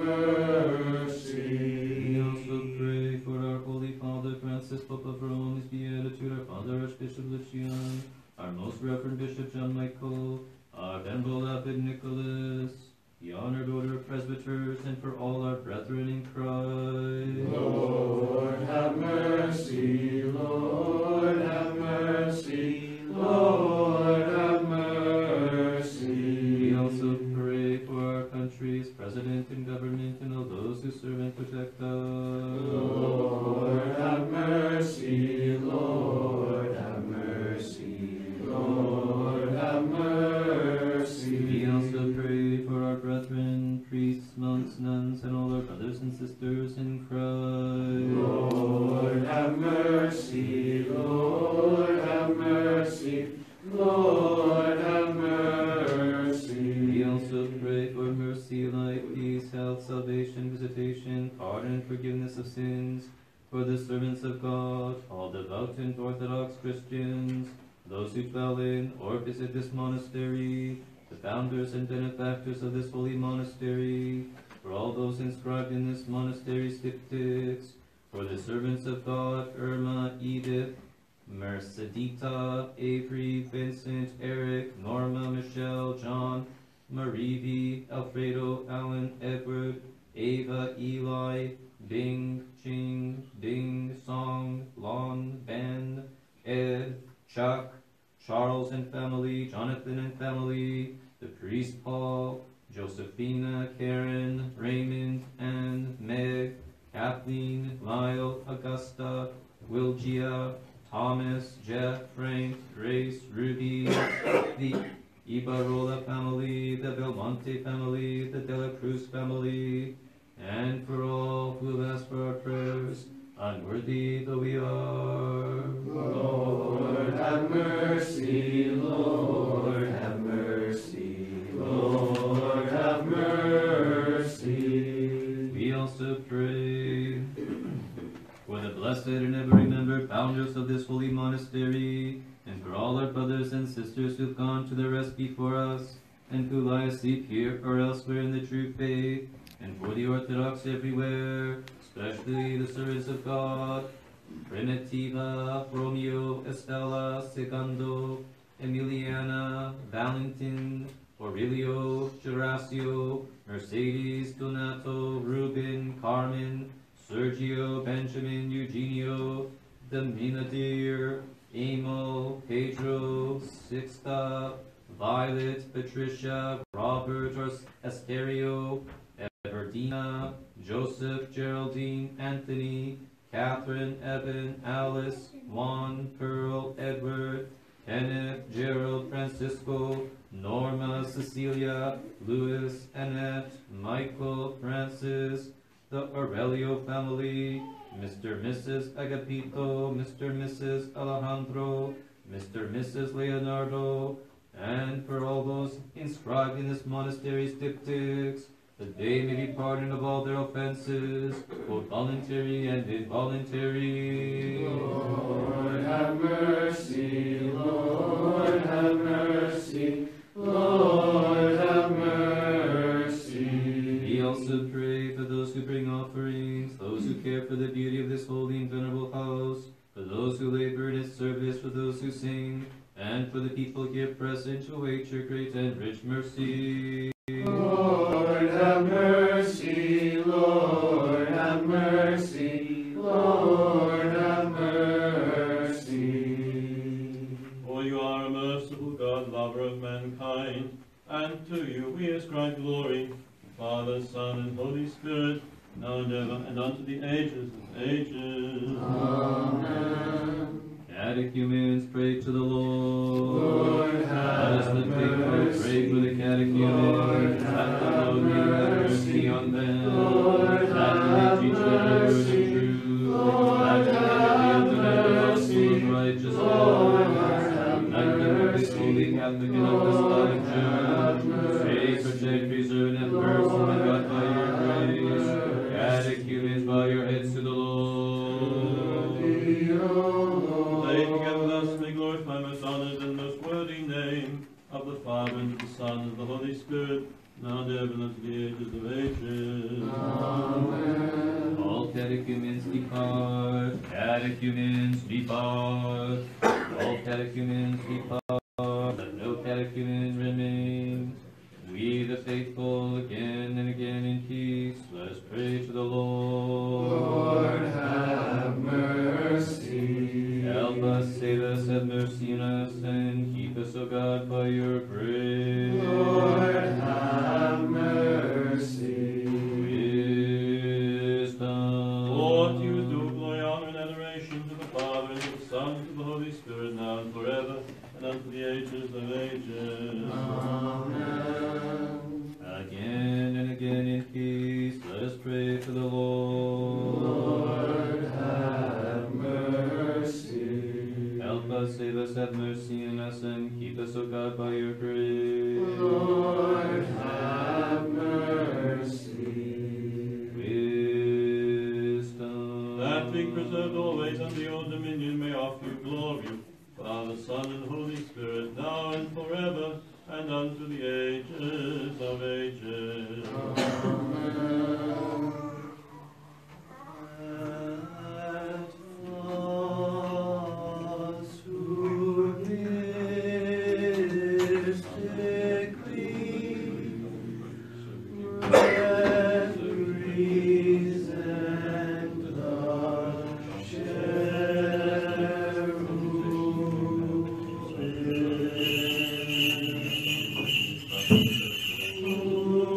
mercy. We also pray for our Holy Father Francis, Pope of Rome, his beatitude, our Father Archbishop Lucian, our Most Reverend Bishop John Michael, our Venerable Abbot Nicholas, the honored order of presbyters, and for all our brethren in Christ. Lord, have mercy. Lord, have mercy. Lord, have mercy. We also pray for our country's president and government and all those who serve and protect us. Lord, have mercy. Lord, have mercy. Lord, have mercy. We also pray for our brethren, priests, monks, nuns, and all our brothers and sisters in Christ. Lord, have mercy. Lord, have mercy. Lord, have mercy. We also pray for mercy, life, peace, health, salvation, visitation, pardon, forgiveness of sins, for the servants of God, all devout and orthodox Christians, those who dwell in or visit this monastery, the founders and benefactors of this holy monastery, for all those inscribed in this monastery's styptics, for the servants of God, Irma, Edith, Mercedita, Avery, Vincent, Eric, Norma, Michelle, John, Marivi, Alfredo, Alan, Edward, Ava, Eli, Bing, Ching, Ding, Song, Lon, Ben, Ed, Chuck, Charles and family, Jonathan and family, the priest Paul, Josephina, Karen, Raymond, Ann, Meg, Kathleen, Lyle, Augusta, Wilgia, Thomas, Jeff, Frank, Grace, Ruby, the Ibarola family, the Belmonte family, the De La Cruz family, and for all who have asked for our prayers, unworthy though we are. Lord, have mercy, Lord, have mercy, Lord, have mercy. We also pray for the blessed and ever-remembered founders of this holy monastery, and for all our brothers and sisters who've gone to the rest before us, and who lie asleep here or elsewhere in the true faith, and for the Orthodox everywhere, especially the servants of God, Primitiva, Romeo, Estella, Segundo, Emiliana, Valentin, Aurelio, Gerasio, Mercedes, Donato, Ruben, Carmen, Sergio, Benjamin, Eugenio, Dominadir, Emil, Pedro, Sixta, Violet, Patricia, Robert, Asterio, Everdina, Joseph, Geraldine, Anthony, Catherine, Evan, Alice, Juan, Pearl, Edward, Kenneth, Gerald, Francisco, Norma, Cecilia, Louis, Annette, Michael, Francis, the Aurelio family, Mister and Missus Agapito, Mister and Missus Alejandro, Mister and Missus Leonardo, and for all those inscribed in this monastery's diptychs, that they may be pardoned of all their offenses, both voluntary and involuntary. Lord, have mercy, Lord, have mercy, Lord, have mercy. We also pray for those who bring offerings, those who care for the beauty of this holy and venerable house, for those who labor in its service, for those who sing, and for the people here present who await your great and rich mercy. Lord, have mercy, Lord, have mercy, Lord, have mercy. For you are a merciful God, lover of mankind, and to you we ascribe glory, Father, Son, and Holy Spirit, now and ever, and unto the ages of ages. Amen. Catechumens, pray to the Lord. Lord, Let have us lift faithful mercy. pray for the catechumens, that the Lord may have mercy on them, Lord, that have they may teach the word mercy. of truth, Lord, that they may have reveal to them the gospel mercy. of righteousness, Lord, have unite them with this holy Catholic and apostolic church. Pray, protect, preserve, and have mercy, my God, by your grace. Catechumens, bow your heads to the Lord. They together with us may glorify most honored and most worthy name of the Father, and of the Son, and of the Holy Spirit, now and ever, and unto the ages of ages. Amen. All catechumens depart, catechumens depart, all catechumens depart, let no catechumen remain. We the faithful, again and again in peace, let us pray to the Lord. Lord, have mercy. Help us, save us, have mercy on us, and keep us, O God, by your grace. Lord, have mercy. Wisdom. For to you is due glory, honor, and adoration to the Father, and to the Son, and to the Holy Spirit, now and forever, and unto the ages of ages. Amen. Again and again in peace, let us pray for the Lord. Lord, have mercy. Help us, save us, have mercy on us, and keep us, O God, by your grace. Lord, have mercy. Wisdom. That being preserved always under your dominion may offer you glory, Father, Son, and Holy Spirit, now and forever, and unto the ages of ages. Amen. Amen.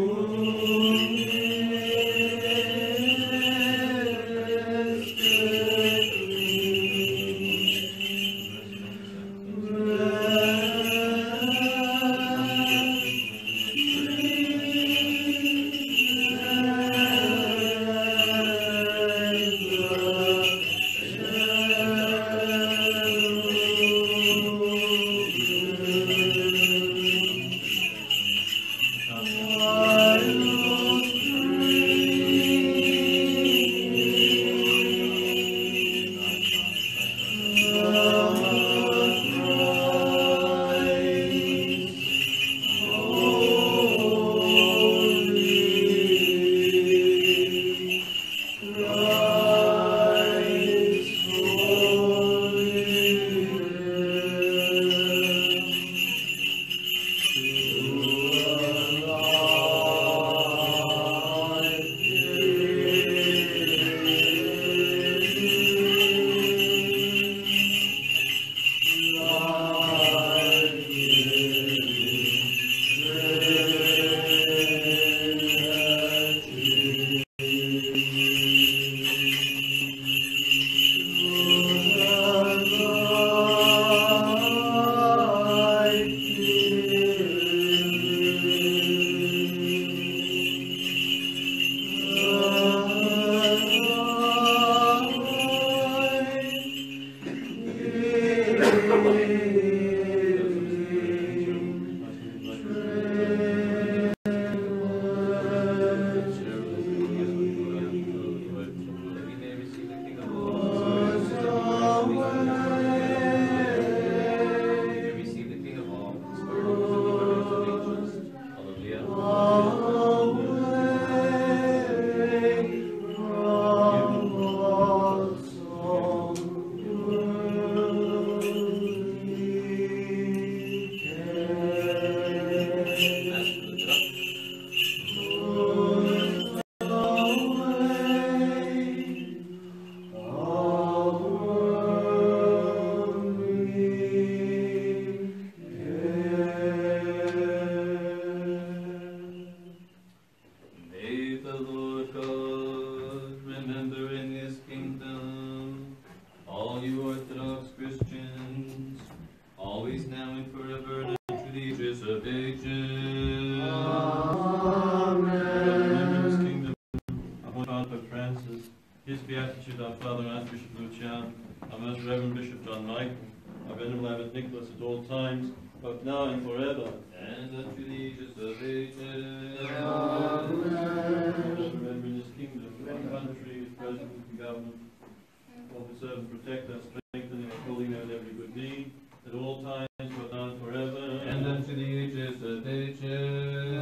His Beatitude, our Father and Archbishop Lucian, our Most Reverend Bishop John Michael, our Venerable Abbot Nicholas at all times, both now and forever. And unto the ages of ages. Amen. Remember in His kingdom, our country, His president and government, all who serve and protect us, strengthen and upholding them in every good deed, at all times, both now and forever. And unto the ages of ages.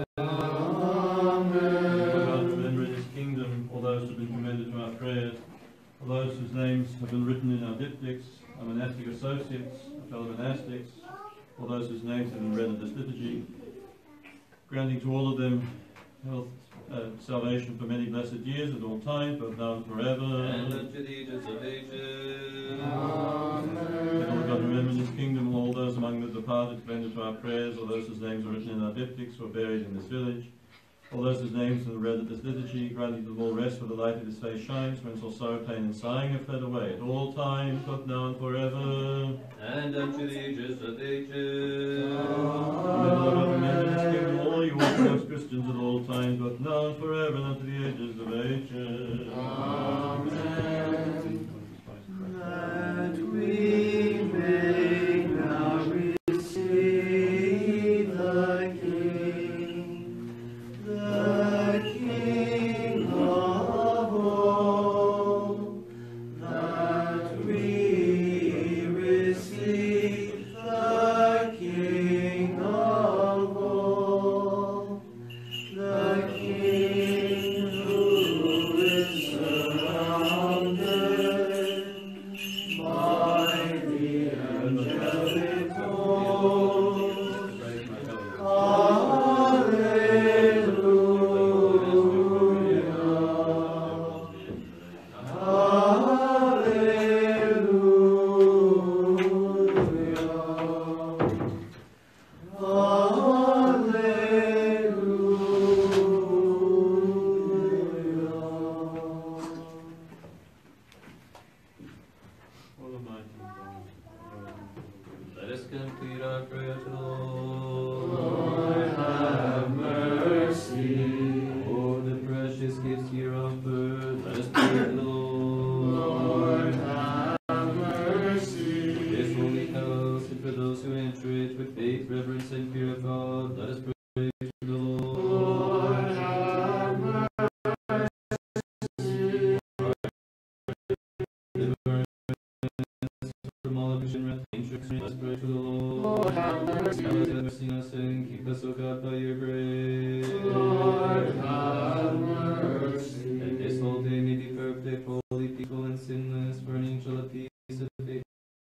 God, remember in His kingdom all those who have been commended to our prayers, all those whose names have been written in our diptychs, our monastic associates, our fellow monastics, all those whose names have been read in this liturgy, granting to all of them health, uh, salvation for many blessed years at all times, both now and forever. And unto the ages of ages. Amen. May Lord God remember in His kingdom all those among the departed commended to our prayers, all those whose names are written in our diptychs or buried in this village, all those whose names have been read at this liturgy, granting to them all rest where the light of His face shines, whence all sorrow, pain, and sighing have fled away at all times, both now and forever. And unto the ages of ages. Amen. May Lord God remember in His kingdom all you Orthodox Christians at all times, both now and forever, and unto the ages of ages. Amen. That we may now receive the King, the King of all, that we receive the King of all, the King who is surrounded by the angelic host. Almighty God. Let us complete our prayer to the Lord. Lord, have mercy. Oh, the precious gifts here offered, let us pray to the Lord. Lord, have mercy. For this holy house, and for those who enter it with faith, reverence, and fear of God, let us pray to the Lord. Lord, have mercy. From all affliction, wrath, danger, let us pray to the Lord. Lord, have mercy. Have mercy on us and keep us, O God, by your grace. Lord, have mercy. That this whole day may be perfect, holy, peaceful, and sinless, for an angel of peace, of faith,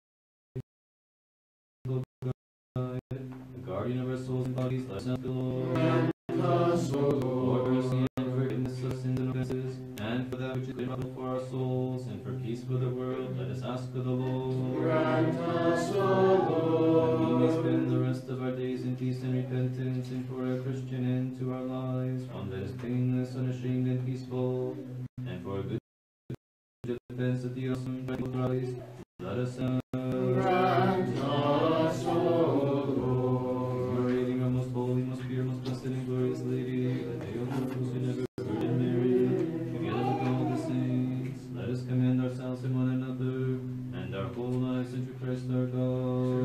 O God, the guardian of our souls and bodies, let us not the Lord. Grant us, O For Lord. mercy and forgiveness of sins and offenses, and for that which is good for our souls, and for peace for the world, let us ask of the Lord. Grant us, O That we may Lord. spend the rest of our days in peace and repentance, and for a Christian end to our lives, one that is painless, unashamed, and peaceful, and for a good defense of the awesome faith of Christ, let us ask. Grant us, O Lord. Commemorating our most holy, most pure, most blessed, and glorious Lady, the day of the Virgin ever Virgin Mary, together with all the saints, let us commend ourselves and one another, and our whole lives unto Christ our God.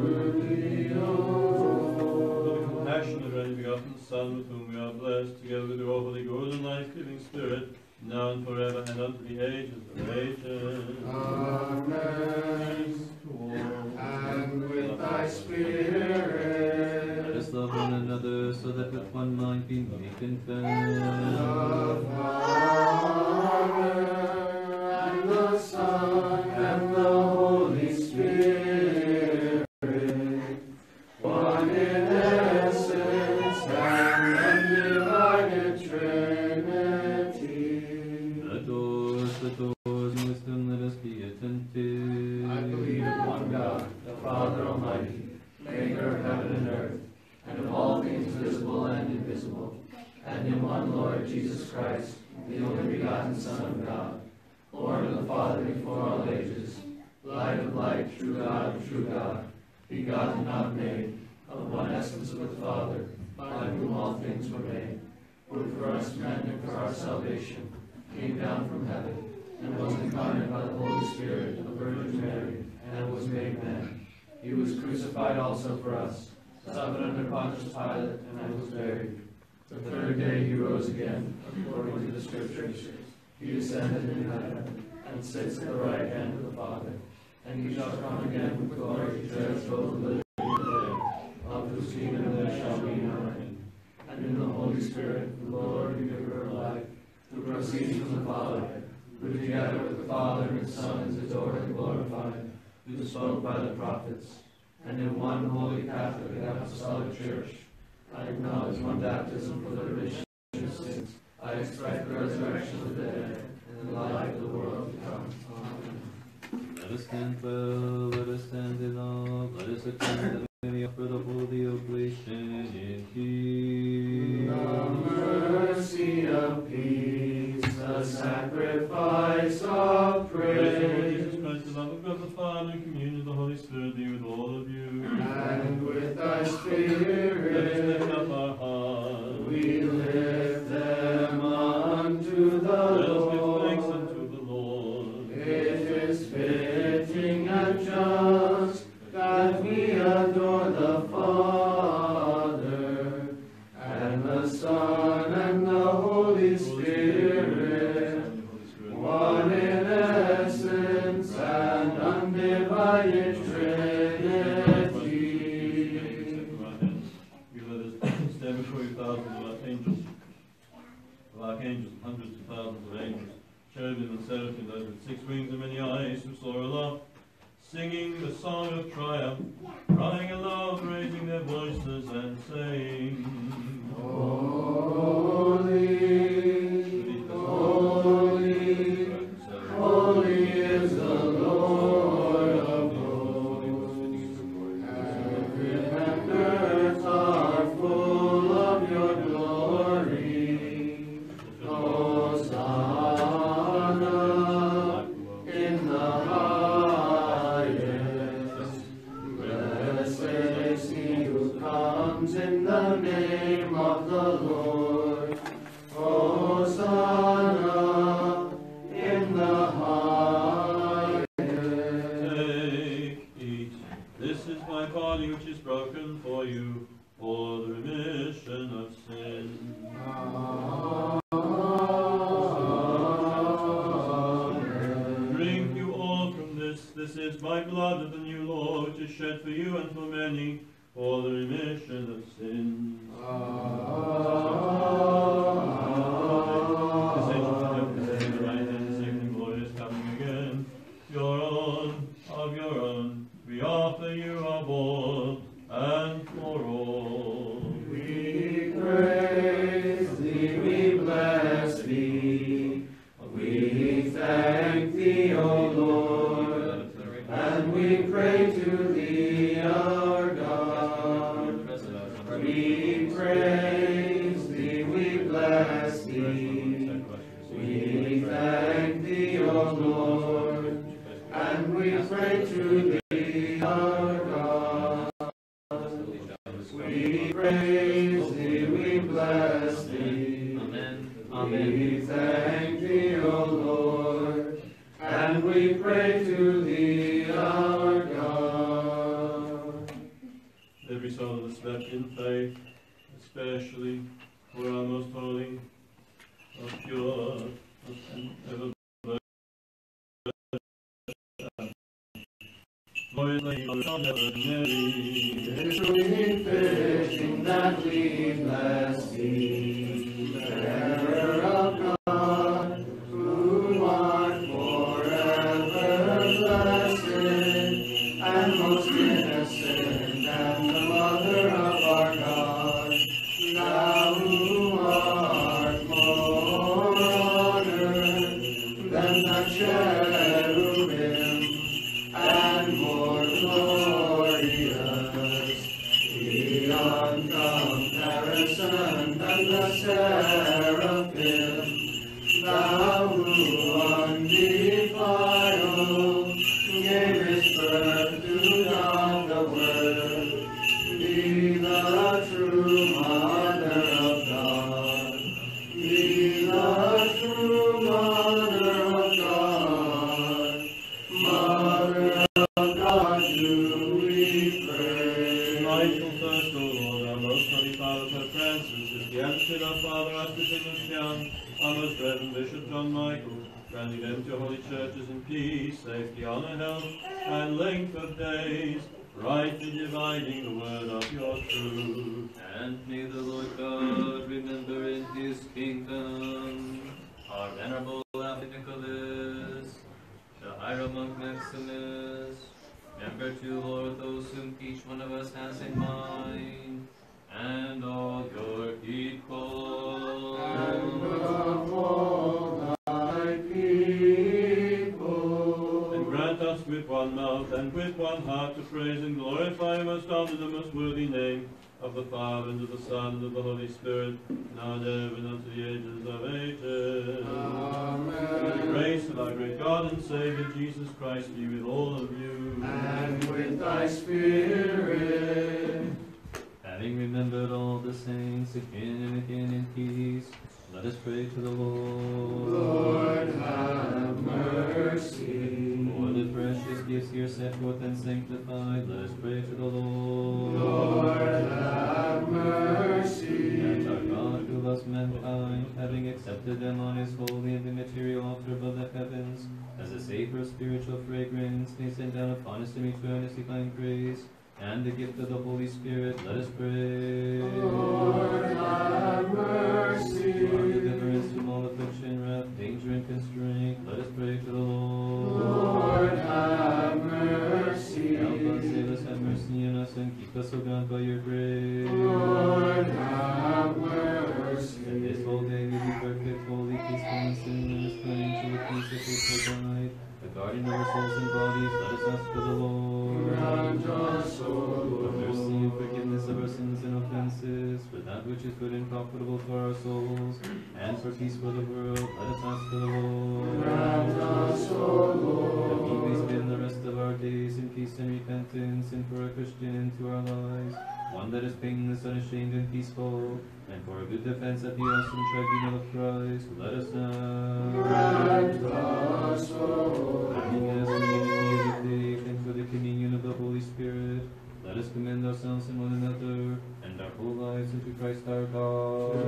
For the compassionate and only begotten Son, with whom we are blessed, together with your holy, good, and life-giving Spirit, now and forever, and unto the ages of ages. Amen. To all. And with thy Let Spirit, us love one another, so that with one mind we may confess. the Father, and the Son, and the Holy Spirit, one in essence and undivided Trinity. The doors, the doors, in wisdom, let us be attentive. I believe in one God, the Father Almighty, maker of heaven and earth, and of all things visible and invisible, and in one Lord Jesus Christ, the only begotten Son of God, born of the Father before all ages, light of light, true God of true God, begotten, not made, of one essence with the Father, by whom all things were made, who for us men and for our salvation came down from heaven, and was incarnate by the Holy Spirit of the Virgin Mary, and was made man. He was crucified also for us, suffered under Pontius Pilate, and was buried. The third day he rose again, according to the Scriptures. He descended into heaven, and sits at the right hand of the Father. And he shall come again with glory to judge both the living and the dead, of whose kingdom there shall be no end. And in the Holy Spirit, the Lord, the giver of life, who proceeds from the Father, who together with the Father and the Son is adored and glorified, who spoke by the prophets, and in one holy Catholic and Apostolic Church, I acknowledge one baptism for the remission of sins. I expect the resurrection of the dead and the life of the world to come. Amen. Let us stand well, let us stand in awe, let us attend the way for the holy oblation in peace. The mercy of peace, the sacrifice of praise. Jesus Christ, the love of God the Father, and communion of the Holy Spirit be with all of you. And with thy Let us Spirit, lift up our hearts. we lift them unto the Let us give Lord. thanks unto the Lord. It is fitting and just that we adore the Father, and the Son, and the Holy Spirit, one in essence and undivided Trinity. You let us stand before you thousands of archangels, of archangels, hundreds of thousands of angels, cherubim and seraphim, those with six wings and many eyes, who soar aloft, singing the song of triumph, crying aloud, raising their voices and saying, Holy, holy, holy is the Lord of hosts. Heaven and earth are full of your glory. Hosanna in the highest. Blessed is he who comes in the name of the Lord. Hosanna in the highest. Take, eat, this is my body which is broken for you, for the remission of sin. Drink you all from this, this is my blood of the new law, which is shed for you and for many, for the remission of sins. This angel of heaven is in the right hand, the second glory is coming again. Your own, of your own, we offer you our Lord and for all. We praise thee, we bless thee, we thank thee, O Lord, and we pray to thee, our God. We praise thee, we bless thee, we thank thee, O Lord, and we pray to thee, our God. We praise thee, we bless thee, we thank thee, O Lord, and we pray to thee, our God. Every soul that slept in faith, especially for our most holy, most pure, and ever glorious Lady of the Mary. It is really fitting that we bless thee, bearer of God, who art forever blessed, and most innocent, and the mother of our God. Thou who art more honored than the cherubim, and more glorious, beyond comparison than the seraphim. our most reverend Bishop John Michael, granting them to your holy churches in peace, safety, honour, health, and length of days, rightly dividing the word of your truth. And may the Lord God remember in his kingdom our venerable Abbot Nicholas, the Hieromonk Maximus, member to Lord those whom each one of us has in mind, and all your people. And of all thy people. And grant us with one mouth and with one heart to praise and glorify your most honored and most worthy name, of the Father, and of the Son, and of the Holy Spirit, now and ever, and unto the ages of ages. Amen. And the grace of our great God and Saviour, Jesus Christ, be with all of you. And with thy spirit. Having remembered all the saints again and again in peace, let us pray to the Lord. Lord, have mercy. For the precious gifts here set forth and sanctified, let us pray to the Lord. Lord, have mercy. And our God, who loves mankind, having accepted them on his holy and immaterial altar above the heavens, as a savor of spiritual fragrance, may send down upon us in eternity divine grace, and the gift of the Holy Spirit, let us pray. Lord, have mercy. For our deliverance from all affliction, wrath, danger, and constraint, let us pray to the Lord. Lord, have mercy. Help us, save us, have mercy on us, and keep us, O God, by your grace. Lord, have mercy. That this whole day may be perfect, holy, peaceful, and sinless, by angel of peace, the faithful guide, the guardian of our souls and bodies, let us ask for the Lord. Grant us, O For Lord. mercy and forgiveness of our sins and offenses, for that which is good and profitable for our souls, and for peace for the world, let us ask for the Lord. Grant us, O That we may Lord. spend the rest of our days in peace and repentance, and for a Christian end to our lives, one that is painless, unashamed, and peaceful, and for a good defense at the awesome tribunal of Christ, let us ask. Grant us, O Having Lord. asked for unity of the faith and for the communion of the Holy Spirit, let us commend ourselves and one another, and our whole lives unto Christ our God. To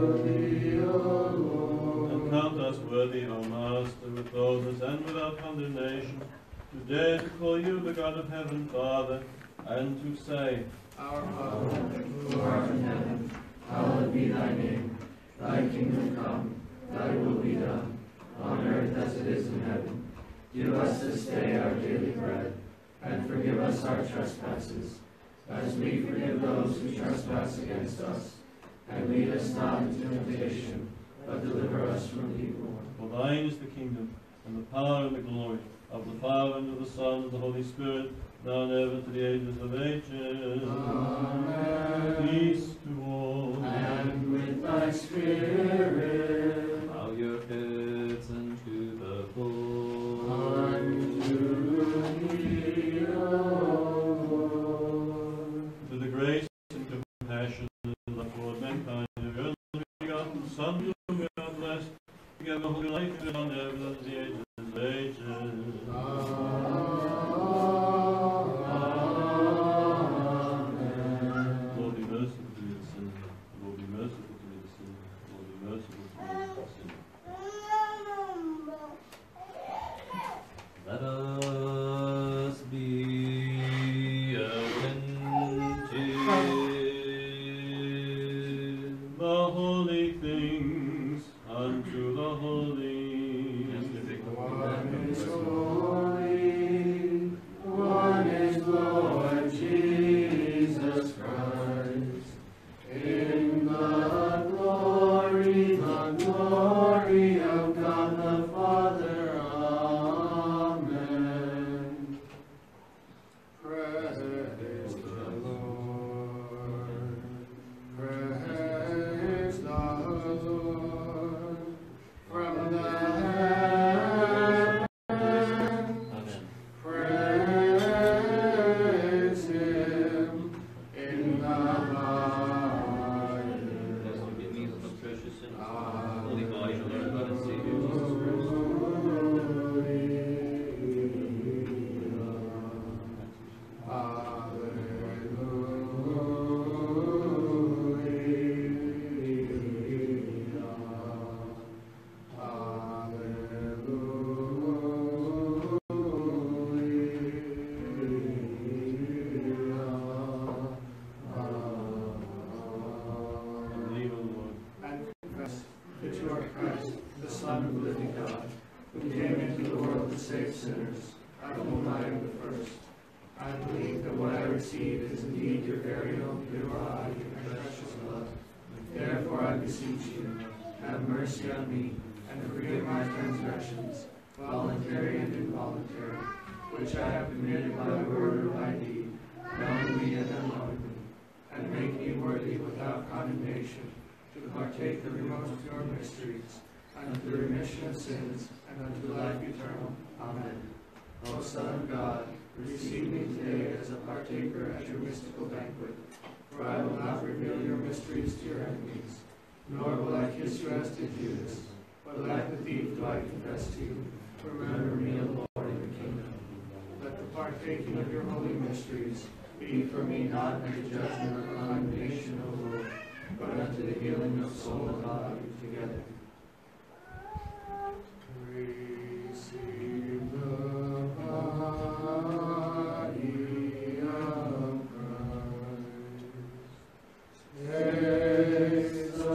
thee, O Lord. And count us worthy, O Master, with boldness and without condemnation, to dare to call you the God of heaven, Father, and to say, Our Father, who art in heaven, hallowed be thy name. Thy kingdom come, thy will be done, on earth as it is in heaven. Give us this day our daily bread, and forgive us our trespasses, as we forgive those who trespass against us. And lead us not into temptation, but deliver us from evil. For thine is the kingdom, and the power, and the glory, of the Father, and of the Son, and of the Holy Spirit, now and ever, to the ages of ages. Amen. Peace to all. And with thy spirit. Bow your heads unto the Lord. Unto thee, O Lord. To the grace and compassion and love toward mankind, of your only begotten Son, whom we are blessed, together holy life and on ever, to the ages of ages. Amen. Lord be merciful to me, the sinner. Lord be merciful to me, the sinner. Lord be merciful to me, the sinner. Let us be attentive. The holy things unto the holy. One is holy, one is Lord Jesus Christ. In the glory, the glory of God the Father. Amen. Praise the Lord. Praise the Lord. From the heavens, Amen. praise Him in the highest. Bless you, give me the most precious and holy body of our God and Savior, Christ, the Son of the living God, who came into the world to save sinners, of whom I am the first. I believe that what I receive is indeed your very own pure body and precious blood. Therefore I beseech you, have mercy on me, and forgive my transgressions, voluntary and involuntary, which I have committed by word or by deed, knowingly and unknowingly, and make me worthy without condemnation to partake of the most pure mysteries, unto the remission of sins, and unto life eternal. Amen. O Son of God, receive me today as a partaker at your mystical banquet, for I will not reveal your mysteries to your enemies, nor will I kiss you as did Judas, but like the thief do I confess to you, remember me, O Lord, in the kingdom. Let the partaking of your holy mysteries be for me not unto judgment or condemnation, O Lord, but unto the healing of soul and body together. Receive the body of Christ. Taste the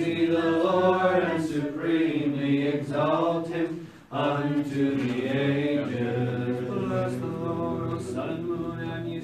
Unto the age.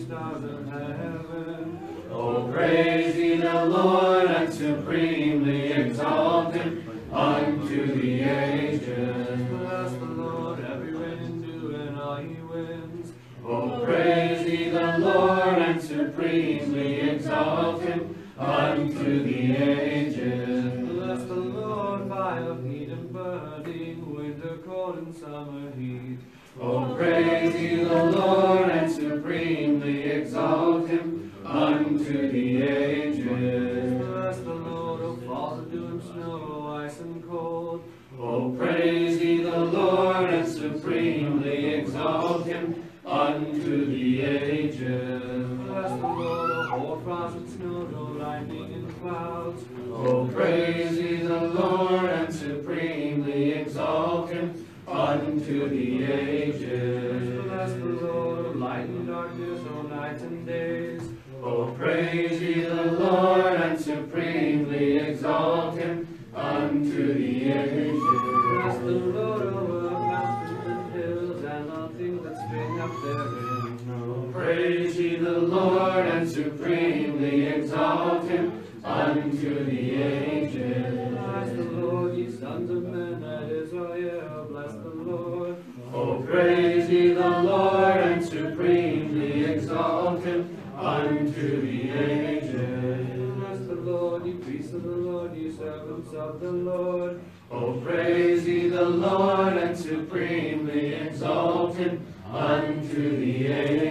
stars of heaven. Oh, praise ye the Lord, and supremely exalt him unto the ages. Bless the Lord, every wind do and all ye winds. Oh, praise ye the Lord, and supremely exalt him unto the ages. Bless the Lord, fire of heat and burning, winter cold and summer heat. Oh, praise ye the Lord, and supremely exalt him unto the ages. Bless the Lord, O falls of dew and snow, ice and cold. Oh, praise ye the Lord, and supremely exalt him unto the ages. Bless the Lord, O hoar frost and snow, no lightning and clouds. Oh, praise ye the Lord, and supremely exalt him unto the ages. Bless the Lord, O light and darkness, O nights and days. Oh, praise ye the Lord, and supremely exalt him unto the ages. Bless the Lord over mountains and hills, and all things that spring up therein. Oh, praise ye the Lord, and supremely exalt him unto the ages. Bless the Lord, ye sons of men, that Israel. Bless the Lord. Oh, praise ye the Lord, and supremely exalt him unto the ages. Bless the Lord, ye priests of the Lord, ye servants of the Lord. Oh, praise ye the Lord, and supremely exalt him unto the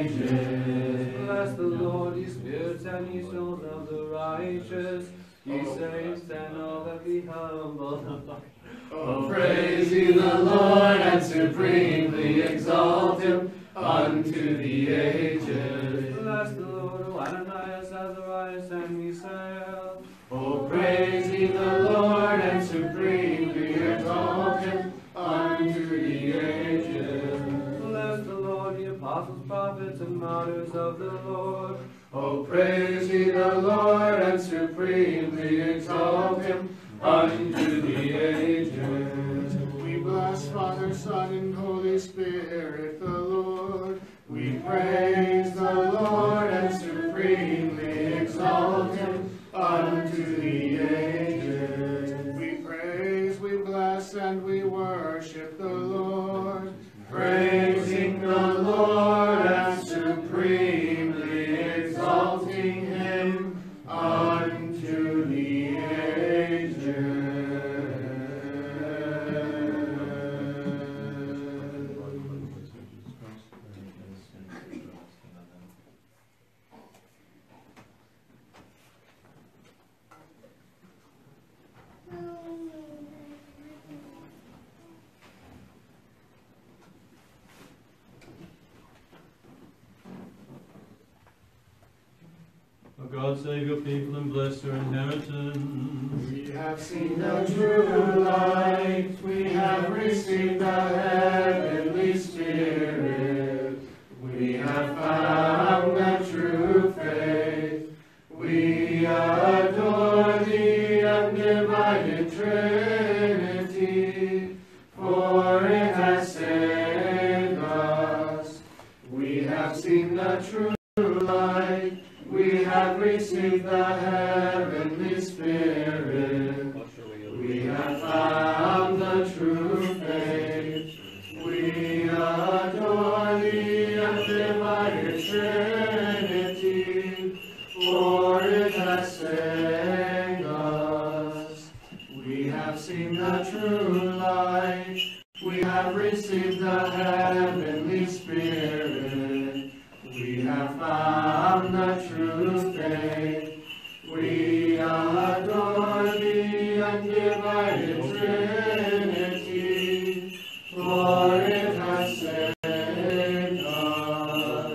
ages. Bless the Lord, ye spirits and ye souls of the righteous, ye saints and all that be humble. Oh, praise ye the Lord, and supremely exalt him unto the ages. Bless the Lord, O Ananias, Azarias, and Misael. Oh, praise ye the Lord, and supremely exalt him unto the ages. Bless the Lord, the apostles, prophets, and martyrs of the Lord. Oh, praise ye the Lord, and supremely exalt him unto the ages. We bless Father, Son, and Holy Spirit, the Lord. We praise the Lord, and supremely exalt him unto the ages. We praise, we bless, and we worship the Lord, praising the Lord, and supremely exalting him unto the ages. O God, save your people and bless your inheritance. We have seen the true light, we have received the heavenly Spirit, we have found the true faith, we adore the undivided Trinity, for it has saved us. We have seen the true light, we have received the heavenly Spirit, we have found the true faith, we adore the undivided Trinity, for it has saved us. We have seen the true light, we have received the heavenly Spirit, we have found the true faith, we adore the undivided Trinity, for it has saved us.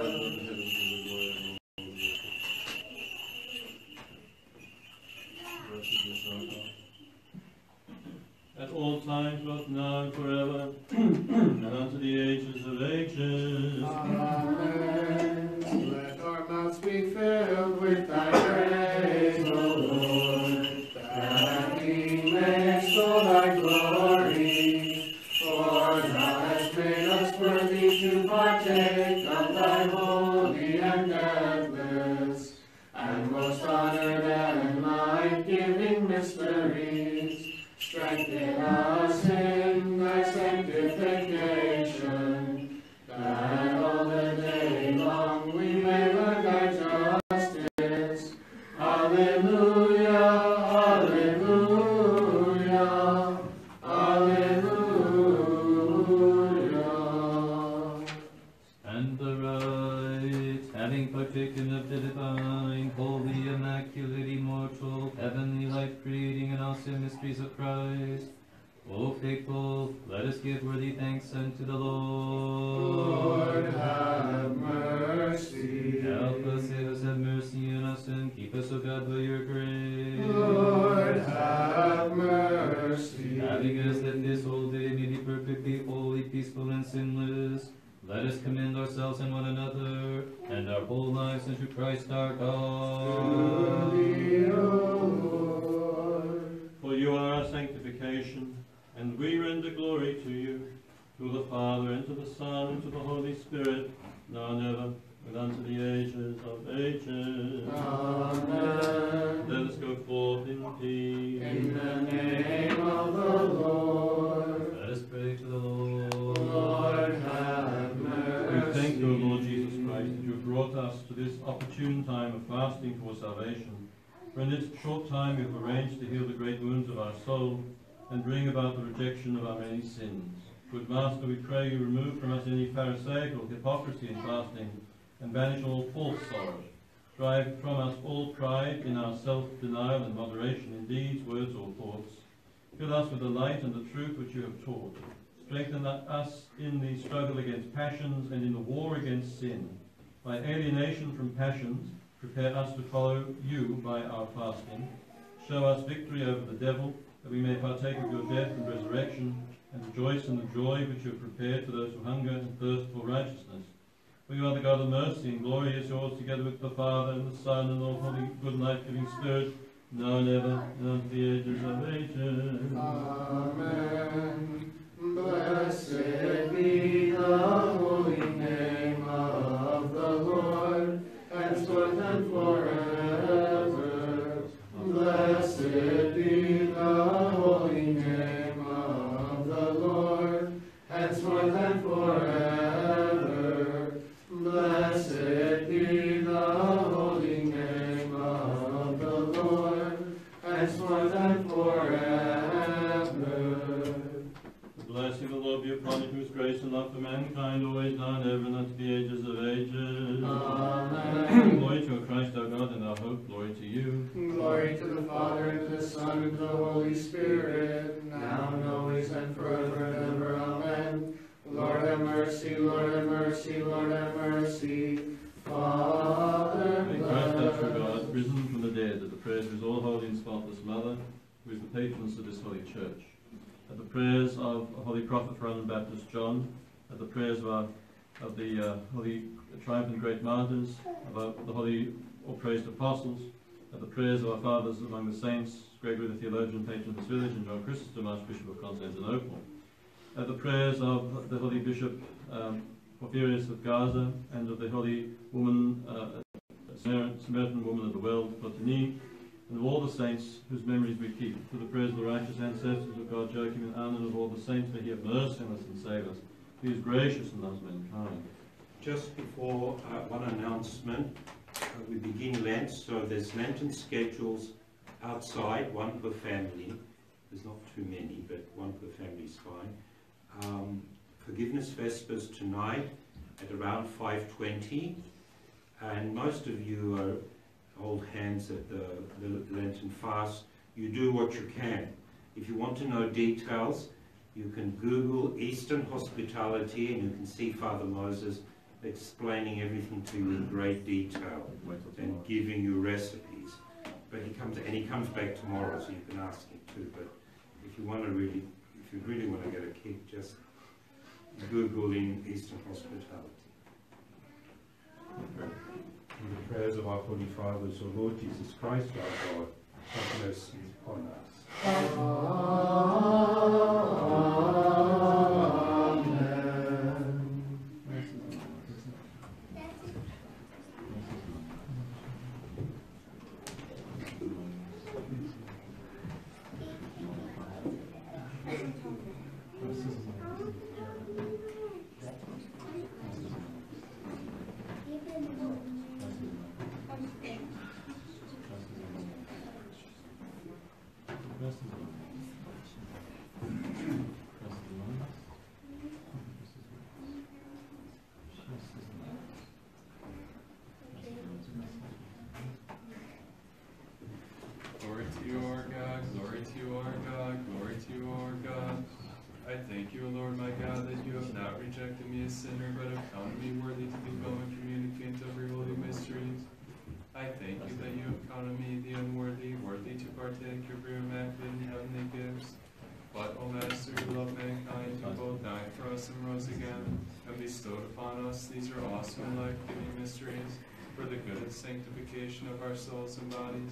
At all times, both now and forever, and unto the ages of ages. Amen. Let our mouths be filled with thy praise, O Lord, that we may extol thy glory. For thou hast made us worthy to partake of thy holy and having partaken of the divine, holy, immaculate, immortal, heavenly light, creating and awesome mysteries of Christ. O faithful, let us give worthy thanks unto the Lord. Lord, have mercy. Help us, save us, have mercy on us, and keep us, O God, by your grace. Lord, have mercy. Having us that this whole day may be perfectly holy, peaceful, and sinless, let us commend ourselves and one another, and our whole lives unto Christ our God. To thee, O Lord. For you are our sanctification, and we render glory to you, to the Father, and to the Son, and to the Holy Spirit, now and ever, and unto the ages of ages. Amen. Let us go forth in peace. In the name of the Lord. Let us pray to the Lord. Lord, have mercy. We thank you, O Lord Jesus Christ, that you have brought us to this opportune time of fasting for salvation. For in this short time you have arranged to heal the great wounds of our soul, and bring about the rejection of our many sins. Good Master, we pray you remove from us any pharisaical hypocrisy in fasting, and banish all false sorrow. Drive from us all pride in our self-denial and moderation in deeds, words, or thoughts. Fill us with the light and the truth which you have taught. Strengthen us in the struggle against passions and in the war against sin. By alienation from passions, prepare us to follow you by our fasting. Show us victory over the devil, that we may partake of your death and resurrection, and rejoice in the joy which you have prepared for those who hunger and thirst for righteousness. For you are the God of mercy, and glory is yours, together with the Father, and the Son, and the Holy, good, and life-giving Spirit, now and ever, and unto the ages of ages. Amen. Blessed be the holy name of the Lord, henceforth and forever. Blessed be the holy name of the Lord, henceforth and forever. Blessed be the holy name of the Lord, henceforth and forever. The blessing of the Lord be upon you, whose grace and love for mankind, always, now and ever, and unto the ages of ages. Amen. Glory to Christ our God and our hope. Glory to you. Glory to the Father, and to the Son, and to the Holy Spirit, now and always, and forever and ever. Amen. Lord have mercy, Lord have mercy, Lord have mercy. Father, May Christ our true God, risen from the dead, at the prayers of his all-holy and spotless Mother, who is the patroness of this holy church, at the prayers of Holy Prophet Father Baptist John, at the prayers of, our, of the uh, holy triumphant great martyrs, of our, the holy all-praised apostles, at the prayers of our fathers among the saints, Gregory the theologian, patron of this village, and John Chrysostom, Archbishop of Constantinople, at the prayers of the holy Bishop um, Porphyrios of Gaza, and of the holy woman, uh, Samaritan woman of the well, Photini, and of all the saints whose memories we keep, for the prayers of the righteous ancestors of God, Joachim and Anna, and of all the saints, may he have mercy on us and save us. He is gracious and loves mankind. Just before uh, one announcement, uh, we begin Lent, so there's Lenten schedules outside, one per family. There's not too many, but one per family is fine. Um, Forgiveness Vespers tonight at around five twenty, and most of you are old hands at the, the Lenten fast. You do what you can. If you want to know details, you can Google Eastern Hospitality, and you can see Father Moses explaining everything to you in great detail and giving you recipes. But he comes and he comes back tomorrow, so you can ask him too. But if you want to really, if you really want to get a kick, just Googling Eastern Hospitality. In the prayers of our Holy Fathers, O Lord Jesus Christ, our God, have mercy upon us. Amen. sinner, but have counted me worthy to become a communicant of your holy mysteries. I thank you that you have counted me the unworthy, worthy to partake of your immaculate and heavenly gifts. But, O Master, who love mankind, who both died for us and rose again, and bestowed upon us these are awesome and life-giving mysteries, for the good and sanctification of our souls and bodies.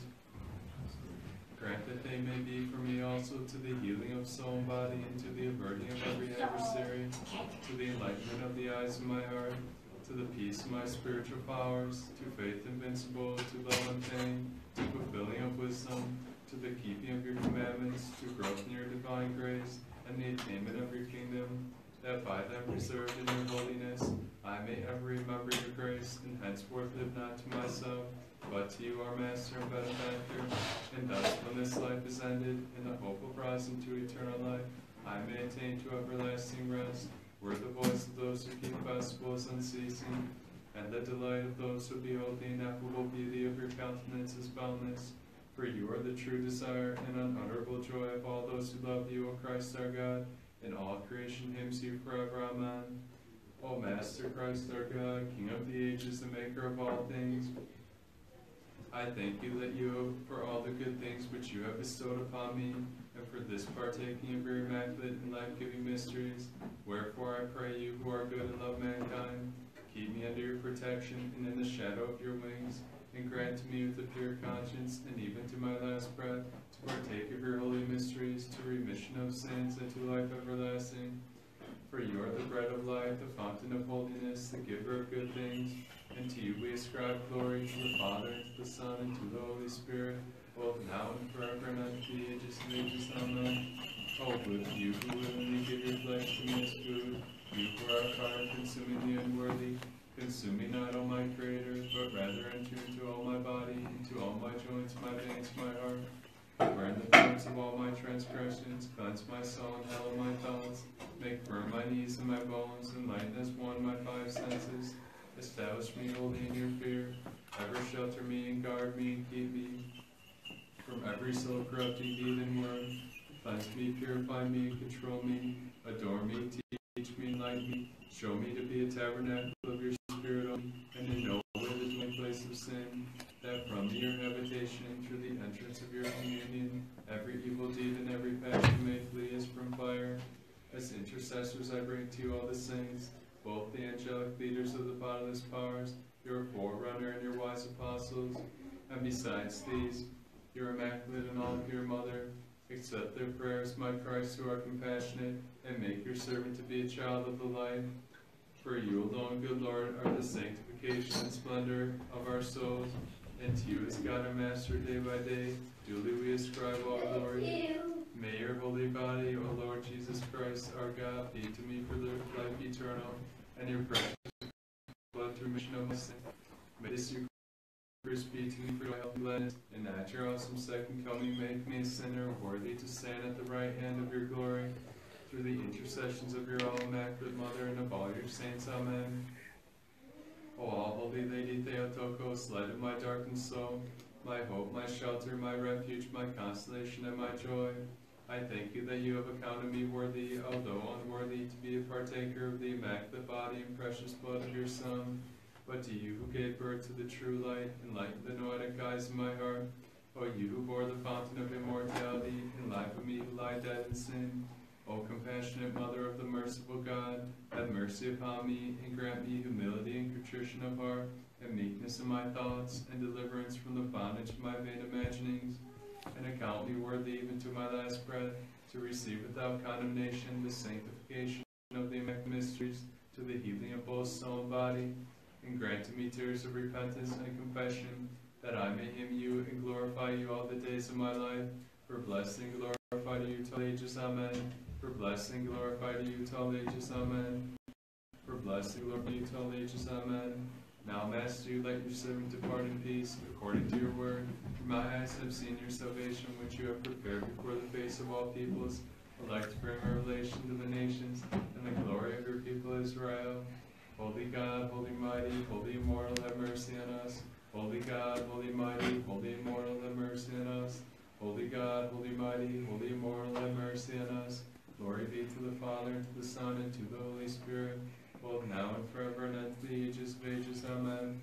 Grant that they may be for me also to the healing of soul and body, and to the averting of every adversary, to the enlightenment of the eyes of my heart, to the peace of my spiritual powers, to faith invincible, to love untamed, to fulfilling of wisdom, to the keeping of your commandments, to growth in your divine grace, and the attainment of your kingdom, that by them preserved in your holiness, I may ever remember your grace, and henceforth live not to myself, but to you, our Master and Benefactor. And thus, when this life is ended, in the hope of rising to eternal life, I may attain to everlasting rest, where the voice of those who keep festivals unceasing, and the delight of those who behold the ineffable beauty of your countenance is boundless. For you are the true desire and unutterable joy of all those who love you, O Christ our God, and all creation hymns you forever. Amen. O Master Christ our God, King of the ages, the maker of all things, I thank you that you, for all the good things which you have bestowed upon me, and for this partaking of your immaculate and life-giving mysteries, wherefore I pray you, who are good and love mankind, keep me under your protection and in the shadow of your wings, and grant to me with a pure conscience, and even to my last breath, to partake of your holy mysteries, to remission of sins, and to life everlasting. For you are the bread of life, the fountain of holiness, the giver of good things, and to you we ascribe glory, to the Father, and to the Son, and to the Holy Spirit, both now and forever, and unto the ages of ages. Amen. O good you who willingly give your flesh to me as food, you who are fire consuming the unworthy, consume me not, O my Creator, but rather enter into all my body, into all my joints, my veins, my heart. Burn the flames of all my transgressions, cleanse my soul and hallow my thoughts, make firm my knees and my bones, enlighten as one my five senses. Establish me wholly in your fear, ever shelter me and guard me and keep me from every soul-corrupting deed and word. Cleanse me, purify me, and control me. Adore me, teach me, enlighten me. Show me to be a tabernacle of your Spirit only, and in no way the dwelling place of sin, that from your habitation and through the entrance of your communion, every evil deed and every passion may flee as from fire. As intercessors I bring to you all the saints, both the angelic leaders of the bodiless powers, your forerunner and your wise apostles, and besides these, your immaculate and all-pure mother. Accept their prayers, my Christ, who are compassionate, and make your servant to be a child of the light. For you alone, good Lord, are the sanctification and splendor of our souls, and to you as God our Master day by day, duly we ascribe all glory. May your holy body, O Lord Jesus Christ, our God, be to me for the life eternal, and your precious blood to remission of my sin. May this your grace be to me for your health and gladness, and at your awesome second coming make me a sinner worthy to stand at the right hand of your glory, through the intercessions of your all immaculate Mother and of all your saints. Amen. O all holy Lady Theotokos, light of my darkened soul, my hope, my shelter, my refuge, my consolation, and my joy, I thank you that you have accounted me worthy, although unworthy, to be a partaker of the immaculate body and precious blood of your Son. But to you who gave birth to the true light, enlighten the noetic eyes of my heart. O you who bore the fountain of immortality, enliven me who lie dead in sin. O compassionate Mother of the merciful God, have mercy upon me, and grant me humility and contrition of heart, and meekness in my thoughts, and deliverance from the bondage of my vain imaginings. And account me worthy even to my last breath, to receive without condemnation the sanctification of the immaculate mysteries, to the healing of both soul and body, and grant to me tears of repentance and confession, that I may hymn you and glorify you all the days of my life, for blessing, glorify to you till ages. Amen. For blessing, glorify to you till ages. Amen. For blessing, glorify to you till ages. Amen. Now, Master, you let your servant depart in peace, according to your word. For my eyes have seen your salvation, which you have prepared before the face of all peoples, a light to bring revelation to the nations, and the glory of your people Israel. Holy God, holy mighty, holy immortal, have mercy on us. Holy God, holy mighty, holy immortal, have mercy on us. Holy God, holy mighty, holy immortal, have mercy on us. Glory be to the Father, and to the Son, and to the Holy Spirit, both now and forever and unto the ages of ages. Amen.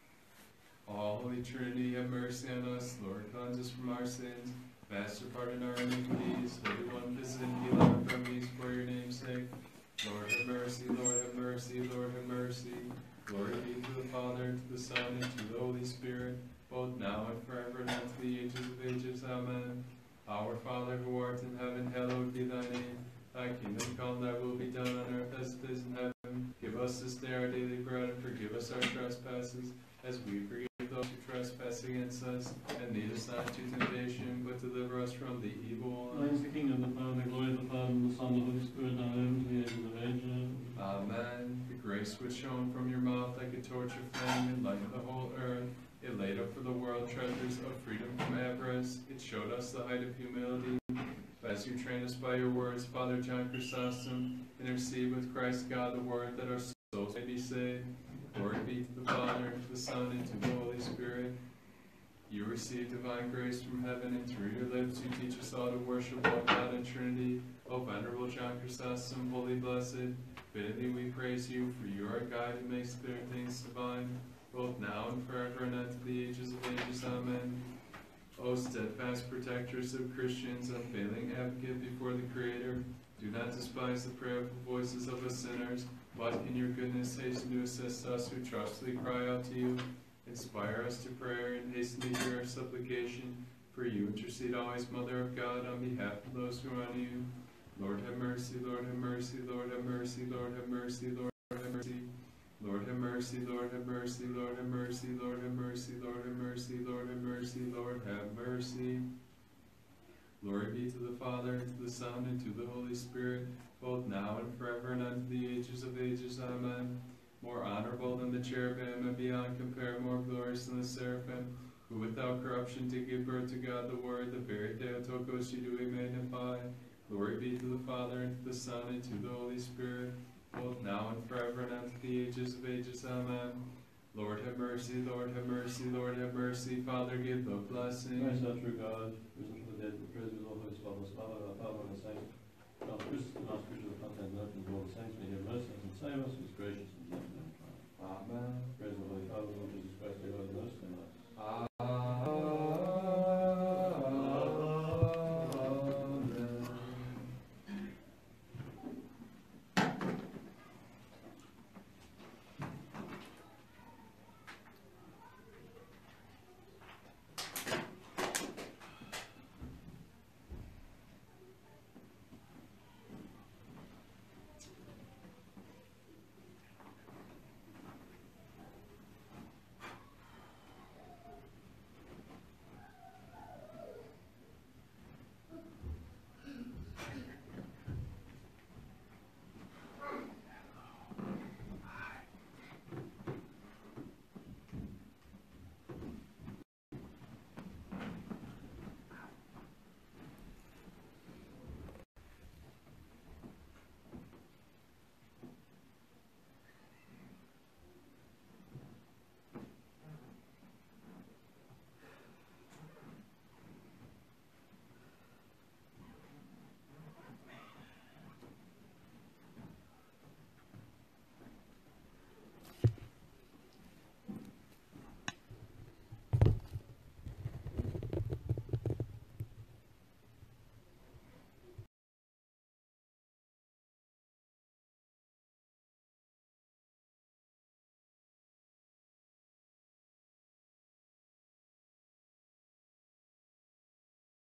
All Holy Trinity, have mercy on us. Lord, cleanse us from our sins. Master, pardon our iniquities. Holy One, visit and heal our infirmities for your name's sake. Lord, have mercy. Lord, have mercy. Lord, have mercy. Glory be to the Father, and to the Son, and to the Holy Spirit, both now and forever and unto the ages of ages. Amen. Our Father, who art in heaven, hallowed be thy name. Thy kingdom come, thy will be done on earth as it is in heaven. Give us this day our daily bread, and forgive us our trespasses, as we forgive those who trespass against us. And lead us not into temptation, but deliver us from the evil one. Thine is the kingdom, the power, and the glory of the Father, and the Son, and the Holy Spirit, now and to the ages of ages. Amen. The grace which shone from your mouth like a torch of flame, and lightened the whole earth. It laid up for the world treasures of freedom from avarice. It showed us the height of humility. As you train us by your words, Father John Chrysostom, intercede with Christ God the Word, that our souls may be saved. Glory be to the Father, and to the Son, and to the Holy Spirit. You receive divine grace from heaven, and through your lips you teach us all to worship one God in Trinity. O venerable John Chrysostom, holy blessed, fittingly we praise you, for you are a guide who makes clear things divine, both now and forever and unto the ages of ages. Amen. O steadfast protectress of Christians, unfailing advocate before the Creator, do not despise the prayerful voices of us sinners, but in your goodness hasten to assist us who trustfully cry out to you. Inspire us to prayer and hasten to hear our supplication. For you intercede always, Mother of God, on behalf of those who honor you. Lord have mercy, Lord have mercy, Lord have mercy, Lord have mercy, Lord have mercy. Lord have mercy, Lord have mercy, Lord have mercy, Lord have mercy, Lord have mercy, Lord have mercy, Lord have mercy. Glory be to the Father, and to the Son, and to the Holy Spirit, both now and forever and unto the ages of ages. Amen. More honorable than the cherubim, and beyond compare, more glorious than the seraphim, who without corruption did give birth to God the Word, the very Theotokos you do we magnify. Glory be to the Father, and to the Son, and to the Holy Spirit, both now and forever and unto the ages of ages. Amen. Lord have mercy, Lord have mercy, Lord have mercy. Father, give the blessing. Praise our true God, risen from the dead, the praise of all His Father's Mother, our Father and the Saints. Our Christ, and our Scripture, the content of the all the saints, may have mercy on us and save us, who is gracious and just.